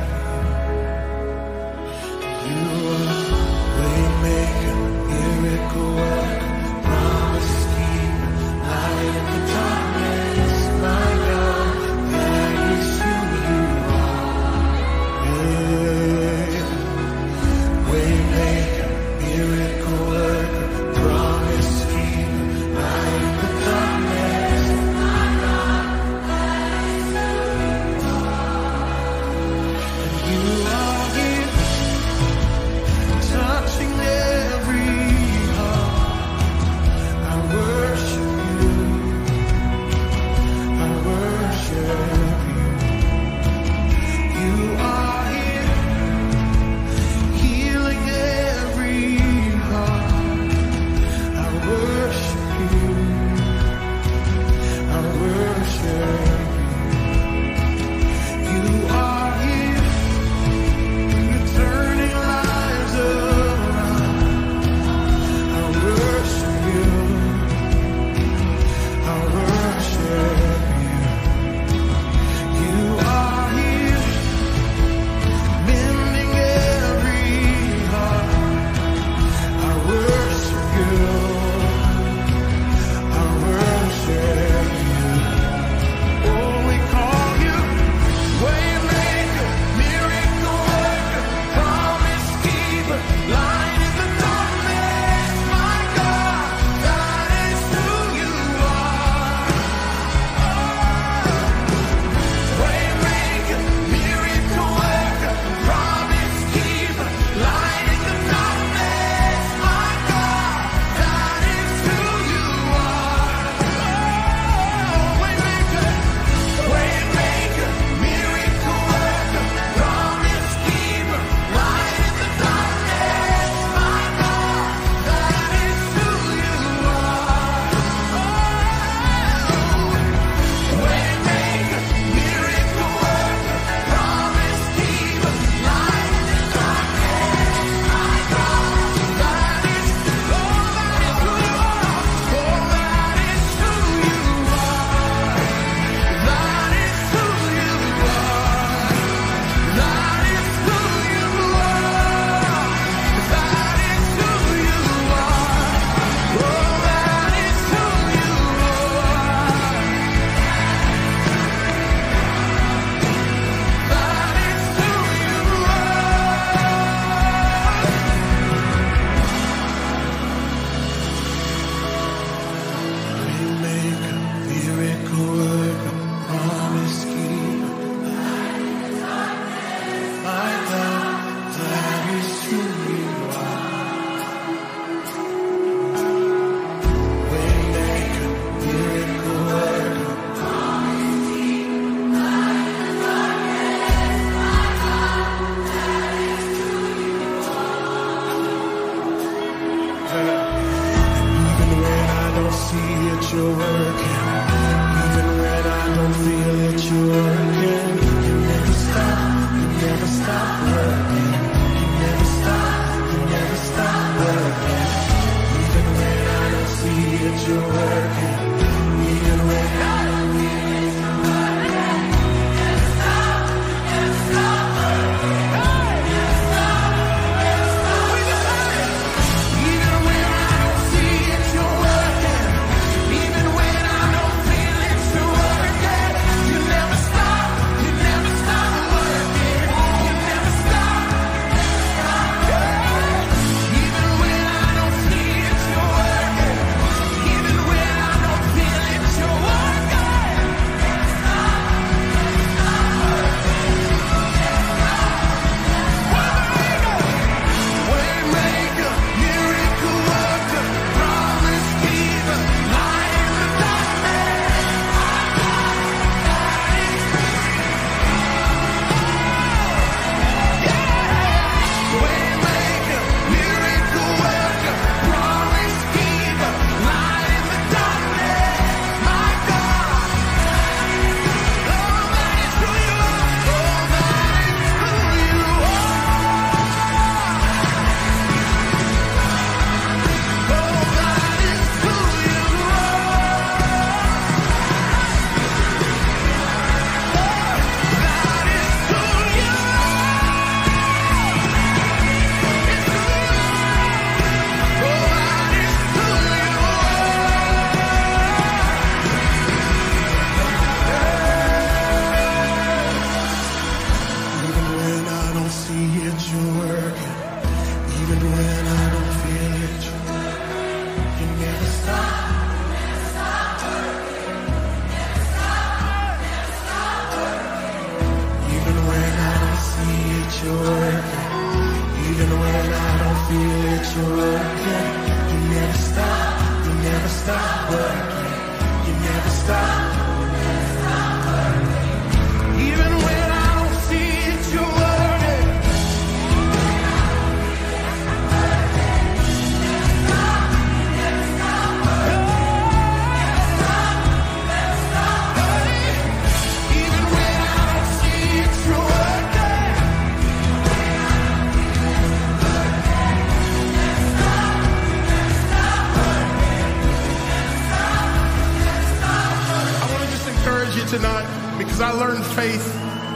you. You are waymaker, miracle worker, promise keeper, light in the darkness. My God, that is who you are. Yeah. Waymaker, miracle worker, promise keeper, light in the darkness. My God, that is who you are. And you are here, touching every heart. I worship you. I worship you. You are here, healing every heart. I worship you. I worship you. You are here, you're turning lives around. I worship you. I worship you. You are here, mending every heart. I worship you. I worship you. Oh, we call you waymaker, miracle worker, promise keeper, light in the darkness. My God, that is who you are. Waymaker, miracle worker, promise keeper, light in the darkness. My God, that is who you are. Waymaker, waymaker, miracle worker, promise keeper, light in the darkness. My God, that is who you are. Waymaker, miracle worker, promise keeper, light in the darkness. My God, that is who you are. Oh, that is who you are. That is who you are. That is who you are. That is who you are. Oh, that is who you are. That is who you are. Waymaker, miracle worker, promise keeper, my God, that is who you are. Waymaker, miracle worker, promise keeper, light in the darkness. My God, that is who you are. Even when I don't see it, you're working. Even when I don't feel it, you're working. You never stop, you never stop working. You never stop, you never stop working. Even when I don't see it, you're working. Even when I don't feel it, you're working. You never stop, you never stop working. You never stop, you never stop working. Even when I don't see it, you're working. Even when I don't feel it, you're working. You never stop, you never stop working. You never stop, you never stop. Even when I don't see it, tonight because I learned faith.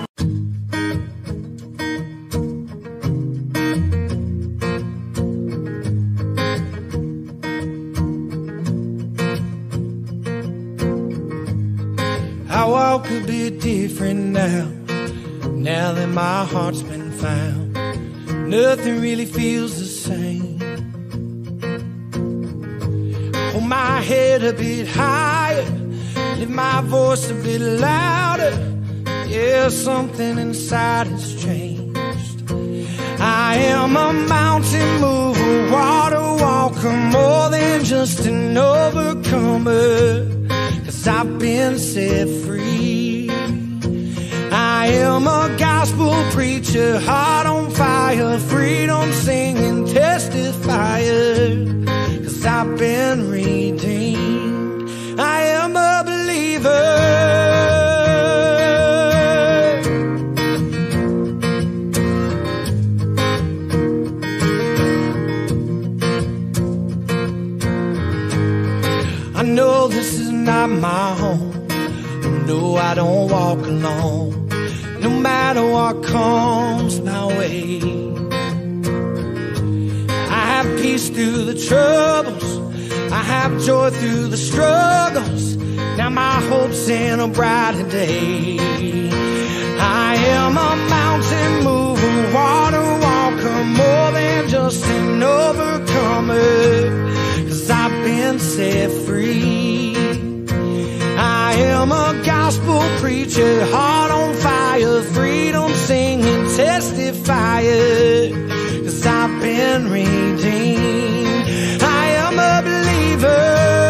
I walk a bit different now, now that my heart's been found. Nothing really feels the same. Hold my head a bit higher, lift my voice a bit louder. Yeah, something inside has changed. I am a mountain mover, water walker, more than just an overcomer. I've been set free. I am a gospel preacher, heart on fire, freedom singing, testifier, 'cause I've been redeemed. I am a believer. I know this is not my home. No, I don't walk alone, no matter what comes my way. I have peace through the troubles, I have joy through the struggles. Now my hope's in a brighter day. I am a mountain mover, water walker, more than just an overcomer, 'cause I've been set free. I am a gospel preacher, heart on fire, freedom singing, testifier, 'cause I've been redeemed. I am a believer.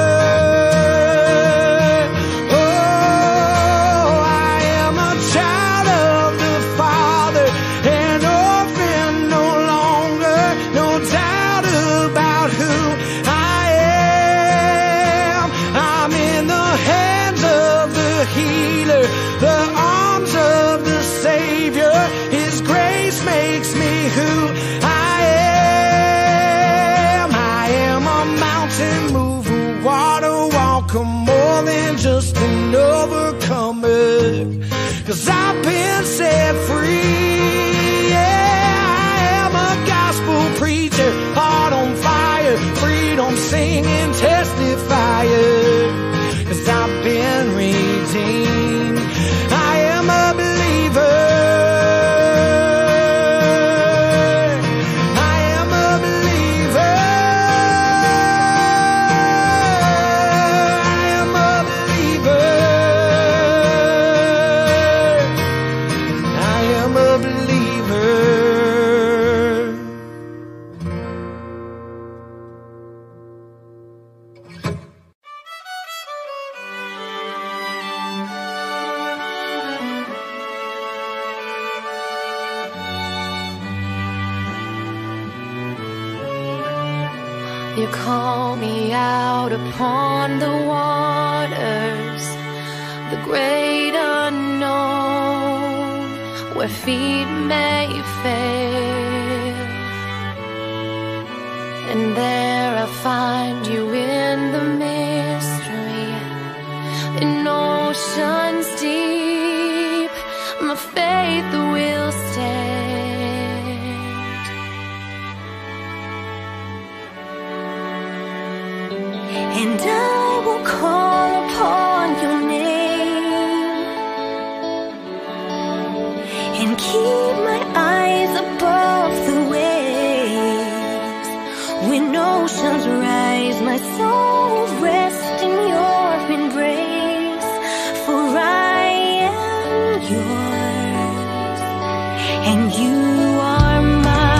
Oh, I am a child of the Father, an orphan no longer, no doubt about who I am. I'm in the hands of the healer, the arms of the Savior. His grace makes me who I am. I am a mountain mover, water walker, more than just an overcomer, 'cause I've been set free. Yeah, I am a gospel preacher, heart on fire, freedom singing, testifier, 'cause I've been redeemed. I am a believer. I am a believer. I am a believer. I am a believer. You call me out upon the waters, the great unknown, where feet may fail. And there I find you in the mystery, in oceans deep, my faith will stand. And I will call upon your name and keep my eyes above the waves. When oceans rise, my soul will rest in your embrace. For I am yours and you are mine.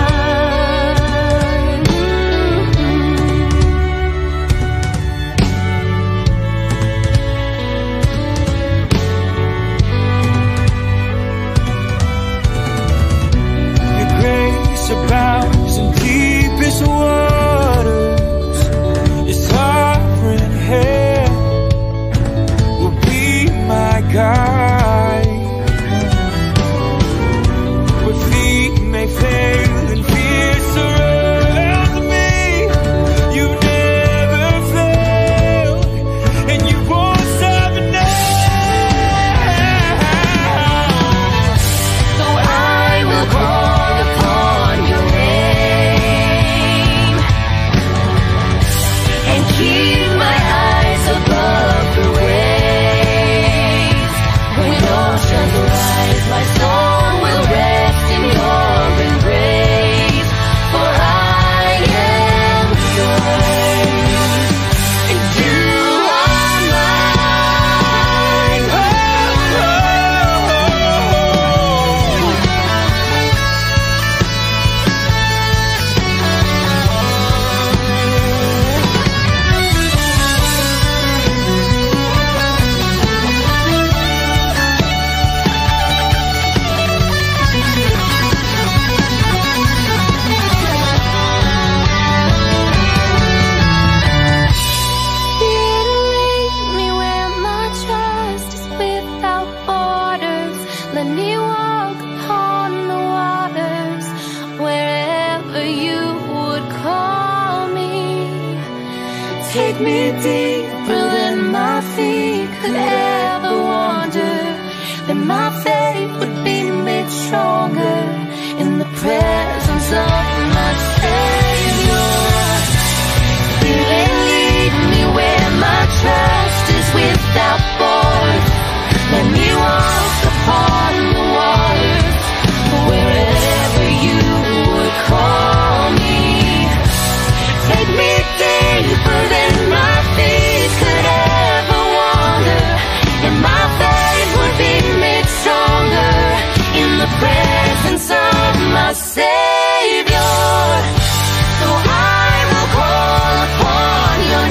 Take me deeper than my feet could ever wander, that my faith would be made stronger in the presence of my Savior. Spirit, lead me where my trust is without borders. Let me walk upon the waters, wherever you would call me. Take me deeper than my feet could ever wander, and my faith would be made stronger in the presence of my Savior. So I will call upon your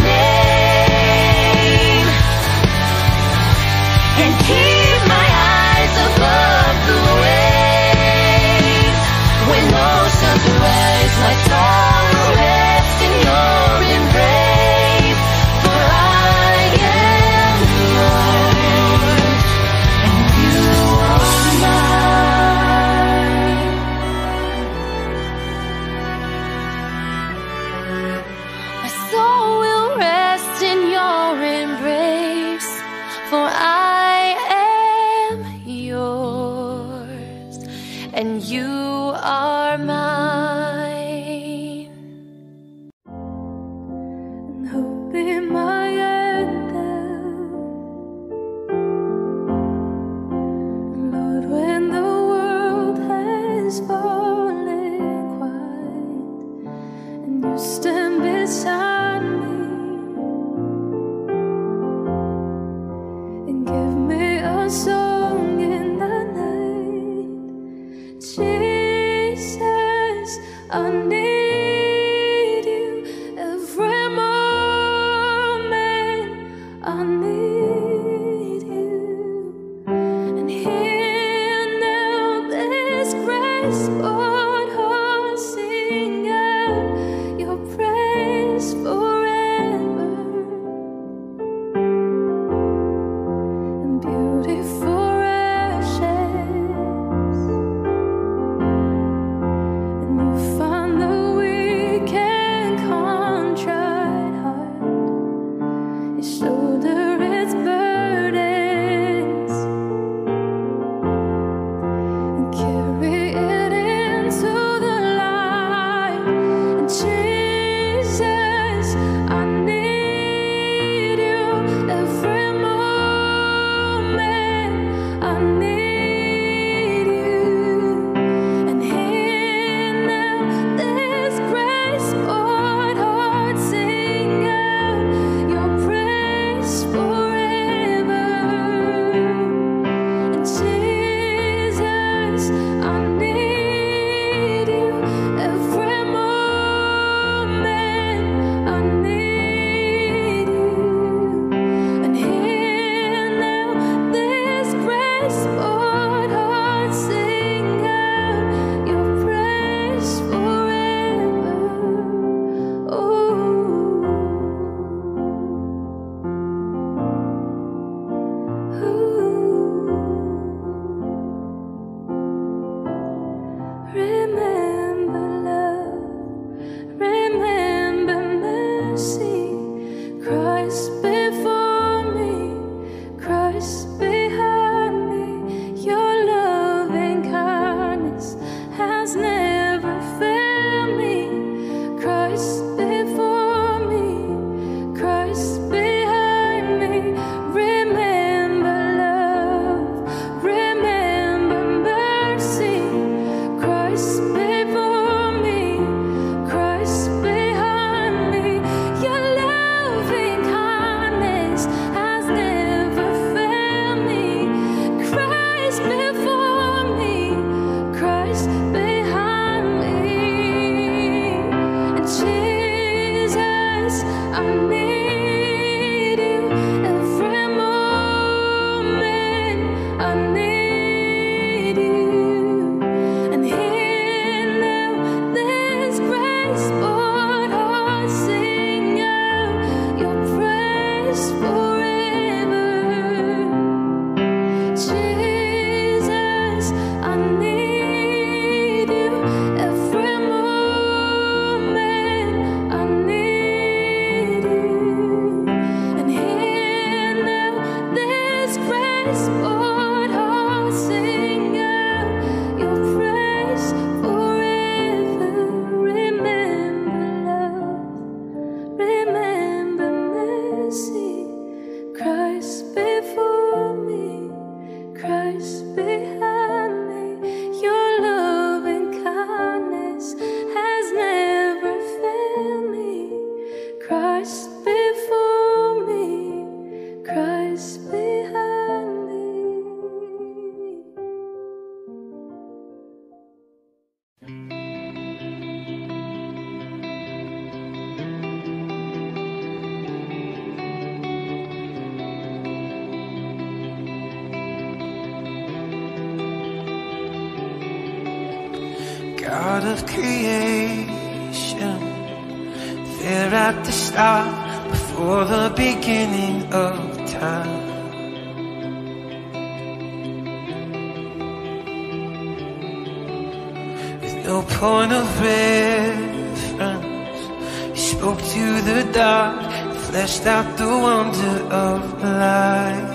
name and keep my eyes above the waves. When oceans rise, my soul will rest in your embrace. For I am yours, and you are mine. My soul will rest in your embrace, for I am yours, and you are mine. And hope in my anthem, Lord, when the world has fallen quiet, and you stand beside me and give me a song in the night. Jesus, I need you every moment. I need you. And here now this grace but heart sing out your praise forever. And beautiful ashes, and you find the weak and contrite heart. You shoulder its burdens and carry it into the light. And Jesus, I need you every moment. I need you. And here now this grace but heart sing out your praise forever. And Jesus, I need you every moment. I need you. And here now this grace but heart sing out your praise forever. Remember love, remember mercy. Christ before me, Christ behind me. Your loving kindness has never failed me. Christ before me, Christ behind me. Remember love, remember mercy. Christ before me, Christ behind me. Your loving kindness has never failed me. Christ before me, Christ behind me. And Jesus, I need you every moment. I need you. And here now this grace but heart sing out your praise forever. Jesus, I need you every moment. I need you. God of creation, there at the start, before the beginning of time. With no point of reference, you spoke to the dark, fleshed out the wonder of life.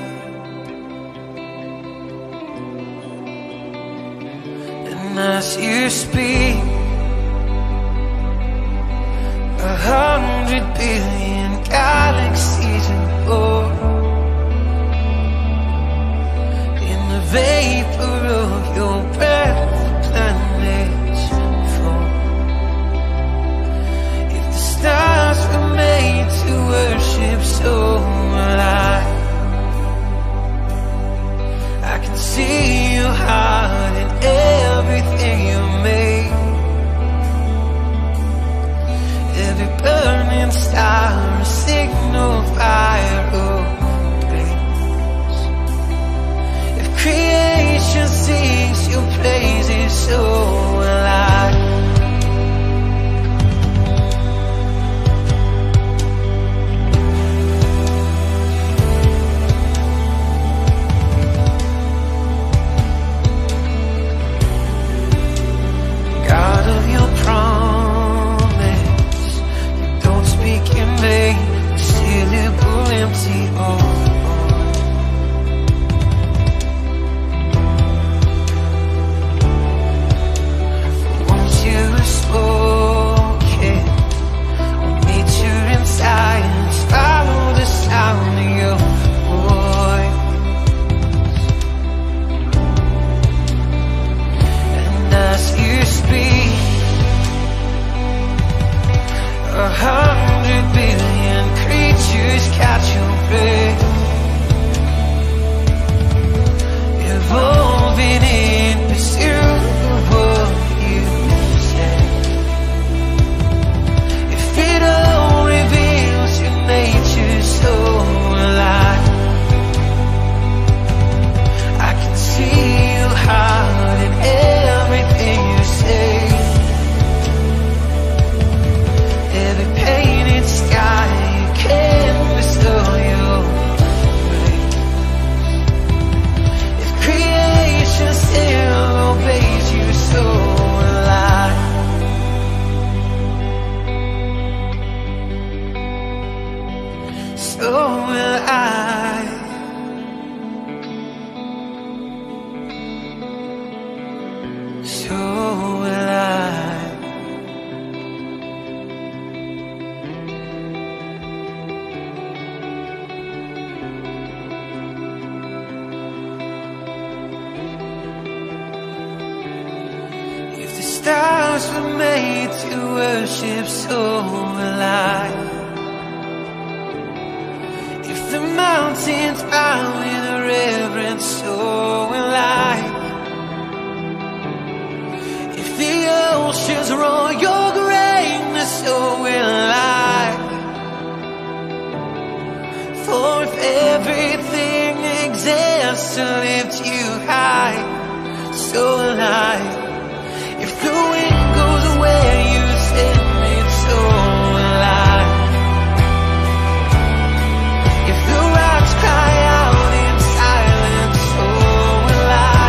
And as you speak, a hundred billion galaxies are born. In the vapor of your breath, planets form. If the stars were made to worship, so will I. I can see your heart in everything you made. Every burning star, a signal fire obeys. If creation sings your praises, so will I. God of your promise, don't speak in vain, syllable empty all. Once you have spoken, nature and science follow the sound of your voice. And as you speak, a hundred billion creatures catch your breath, evolving in pursuit of what you said. If it all reveals your nature, so will I. I can see your heart in everything you say. Every painted sky, you canvas of your grace. If creation still obeys you, so will I. So will I. So will I. If the stars were made to worship, so will I. If the mountains bow in reverence, so will I. If the oceans roar your greatness, so will I. For if everything exists to lift you high, so will I. If the wind goes where you send it, so will I. If the rocks cry out in silence, so will I.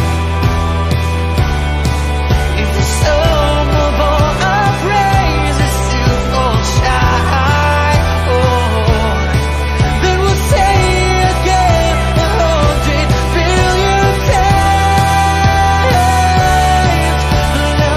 If the song of all our praises still falls shy, oh, then we'll say again a hundred billion times. No,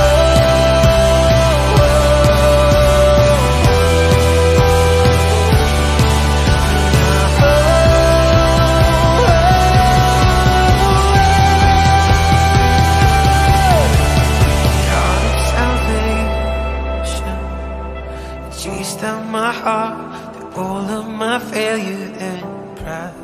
God of salvation, chased out my heart through all of my failure and pride.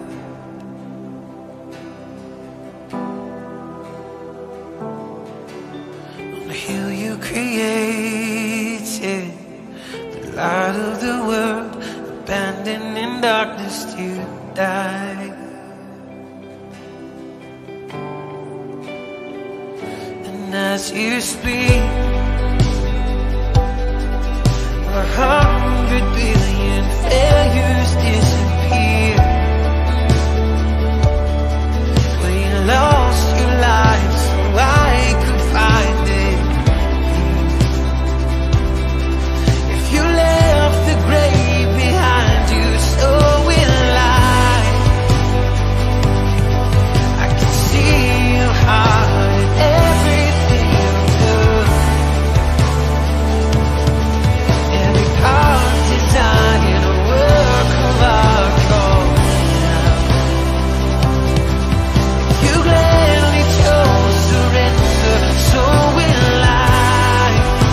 On the hill you created, the light of the world, abandoned in darkness to die. And as you speak, a hundred billion failures disappear. Well, you lost your life so I could find it. If you left the grave behind you, so will I. I can see your heart and everything you do. Every part designed in a work of art called love. You gladly chose surrender, so will I.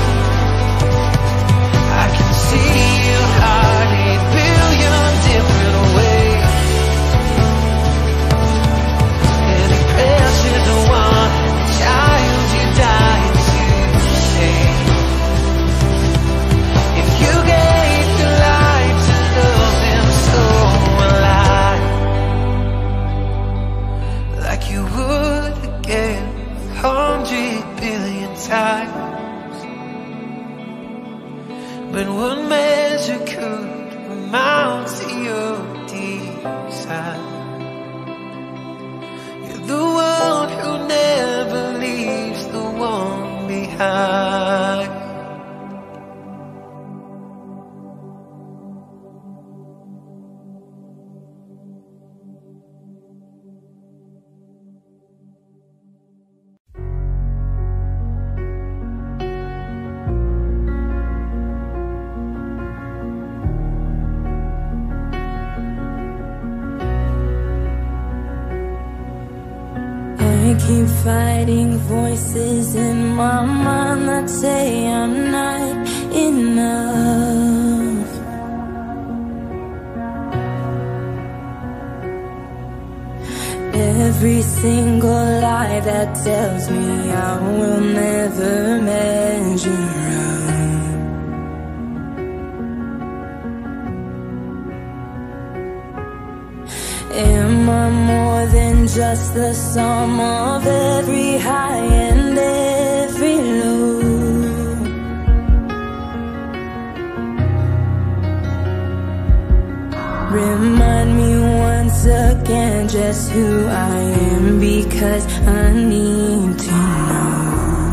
I can see your heart a billion different ways. And the precious one, the child you died to save. If you gave your life to love them, so will I. Like you would again, a hundred billion times. But what measure could amount to your desire? You're the one who never leaves the one behind. I keep fighting voices in my mind that say I'm not enough. Every single lie that tells me I will never measure up. Am I more than just the sum of every high and every low? Remind me once again just who I am, because I need to know.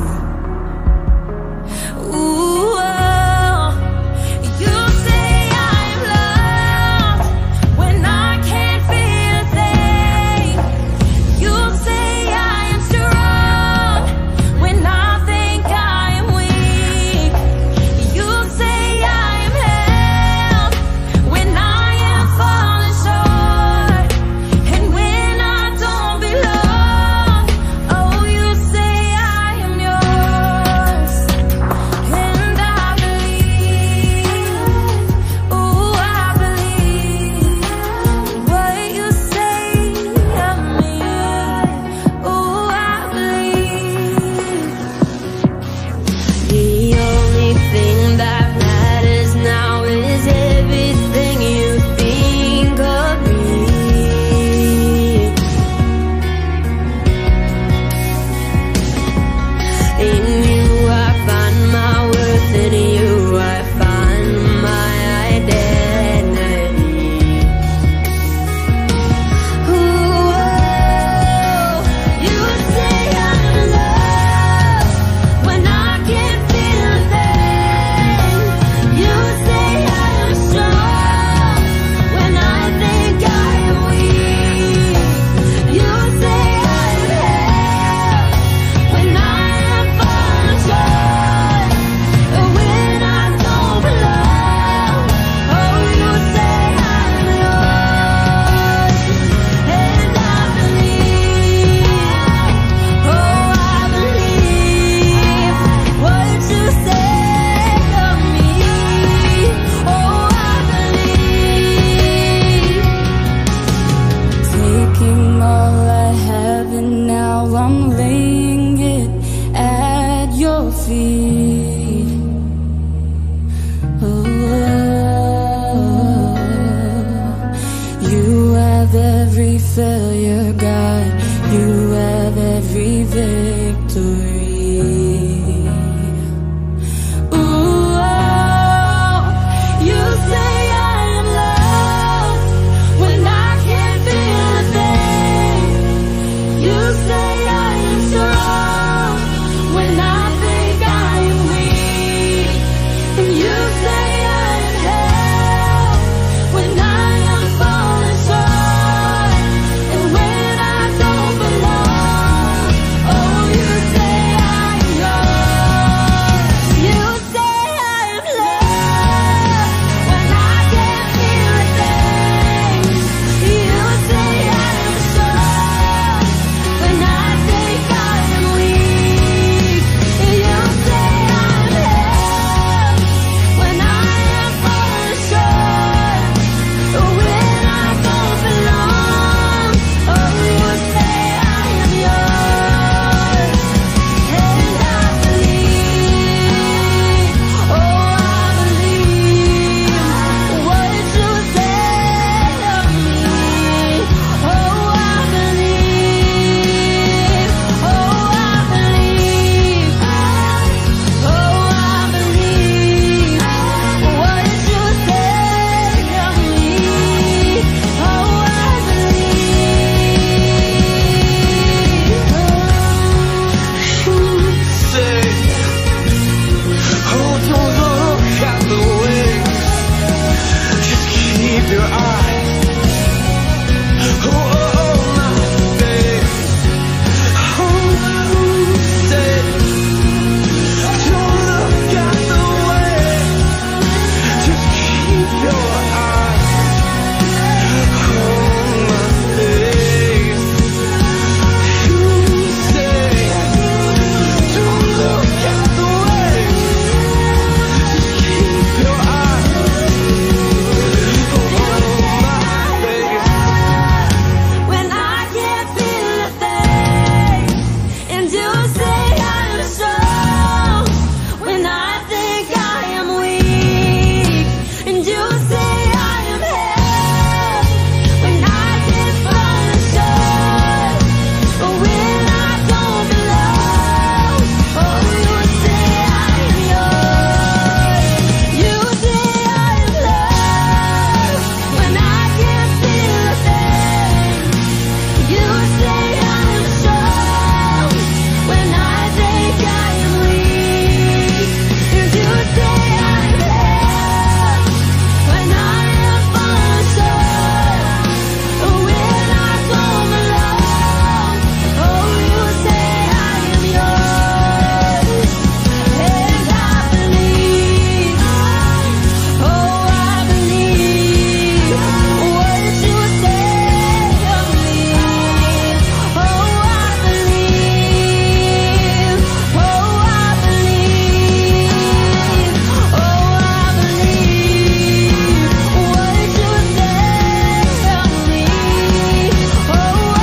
Ooh, oh, you say I'm loved when I can't feel a thing. You say I am strong when I think I am weak. You say I am held when I am falling short, and when I don't belong. Oh, you say I am yours, and I believe. Oh, I believe what you say of me. Oh, I believe. The only thing that matters now is everything you think of me. In you I find my worth, in you I find my identity. Ooh, oh, you say I'm loved when I can't feel a thing. You say I am strong when I think I am weak. You say I am held when I am falling short, and when I don't belong. Oh, you say I'm yours, and I believe. Oh, I believe what you say of me. Oh, I believe. Taking all I have and now I'm laying it at your feet. Oh, you have every failure, God. You have every victory. your eyes. Oh, oh, my faith. Oh, say, don't look at the way. Just keep your eyes. Oh, my faith. You say, don't look at the way. Just keep your eyes. When I can't feel a thing, and you say I'm strong. When I think I am weak, and you say I am held. When I can fall short, but when I don't belong, oh, you say I am yours. You say I am loved. When I can't feel a thing, you say I am strong. When I think I am weak, and you say I am held. When I am falling short, but when I don't belong, oh, you say I am yours. And I believe, oh, I believe what you say of me. Oh, I believe, oh, I believe, oh, I believe what you say of me. Oh, I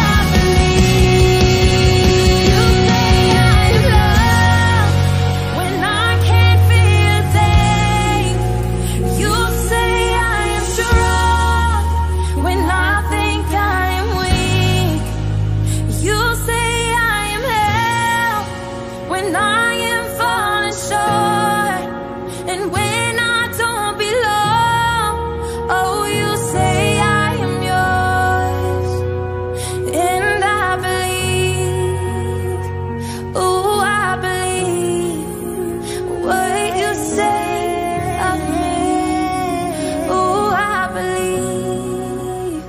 believe you say I am loved. When I can't feel things, you say I am strong. When I think I am weak, you say I am held. When I am falling short, and when I don't belong, oh, you say I am yours. And I believe, oh, I believe what you say of me. Oh, I believe.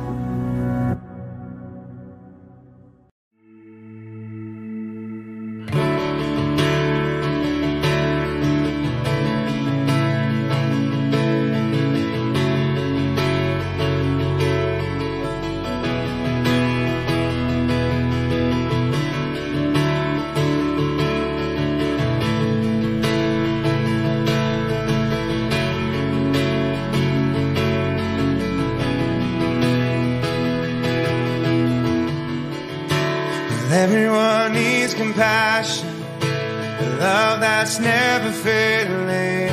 Everyone needs compassion, a love that's never failing.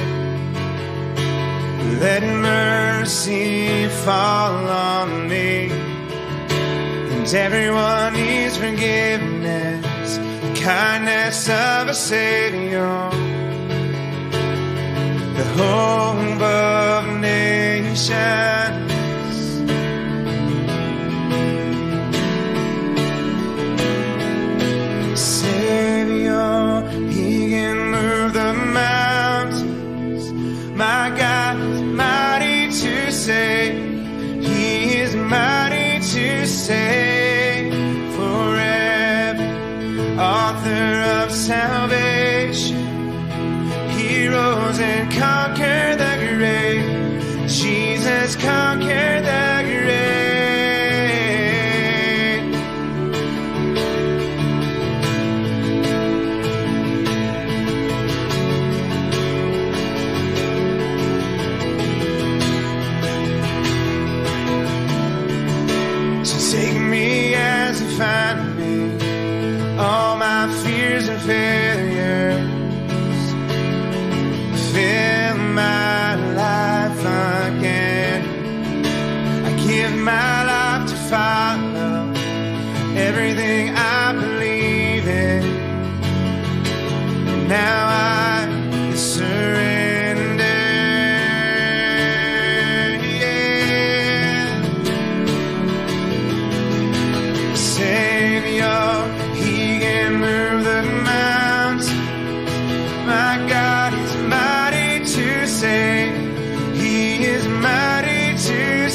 Let mercy fall on me. And everyone needs forgiveness, the kindness of a Savior, the hope of nations. Savior, He can move the mountains. My God is mighty to save. He is mighty to save forever. Author of salvation, He rose and conquered the grave. Jesus conquered the grave. Take me as you find me, all my fears and failures. Fill my life again. I give my life to follow everything I believe in. And now I surrender. He is mighty to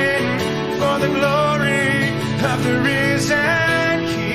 singing for the glory of the risen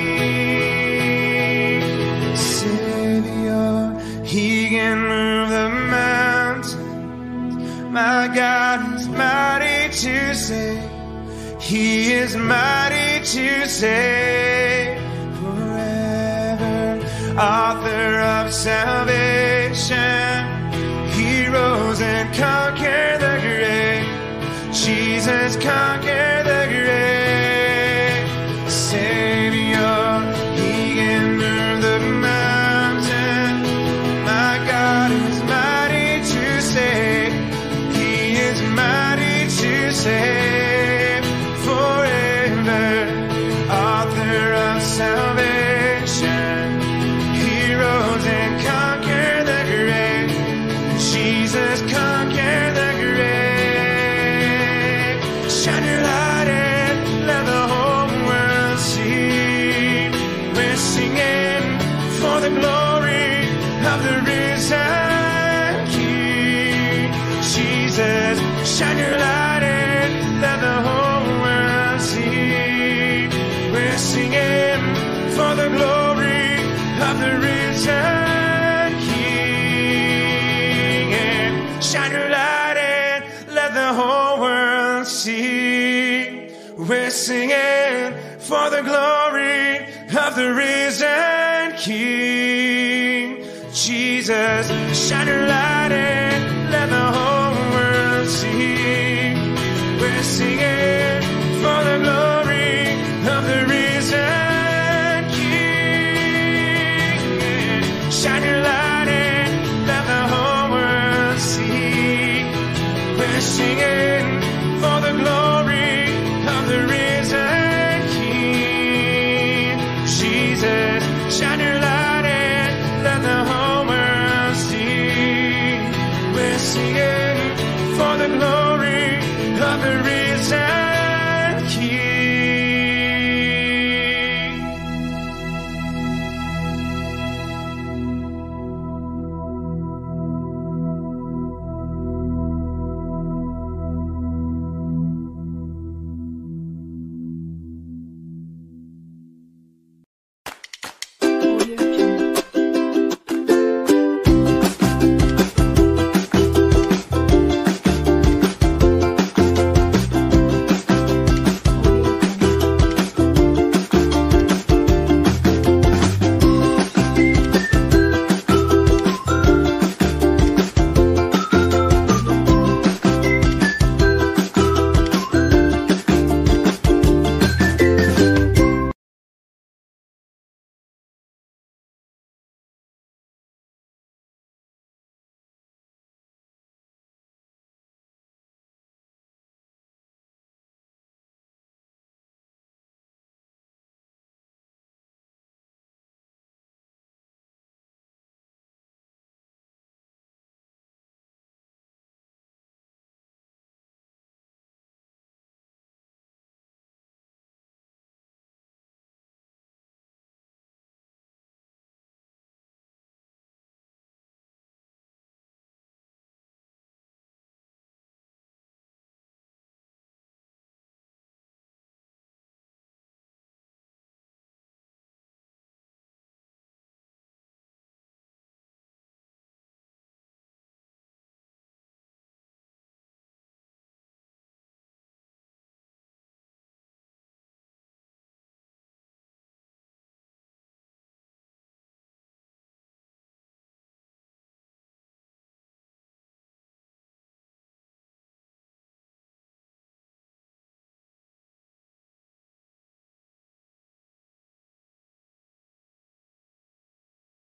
King. Savior, He can move the mountains. My God is mighty to save. He is mighty to save. Forever, author of salvation. He rose and conquered the grave. Jesus conquered the grave. Savior, He can move the mountain. My God is mighty to save. He is mighty to save. Forever, author of salvation. He rose and conquered the grave. Jesus conquered the grave. Shine your light and let the whole world see. We're singing for the glory of the risen King. Jesus, shine your light and let the whole world see. We're singing for the glory of the risen King. And shine your light and let the whole world see. We're singing for the glory of the risen King. Jesus, shine your light and let the whole world see. We're singing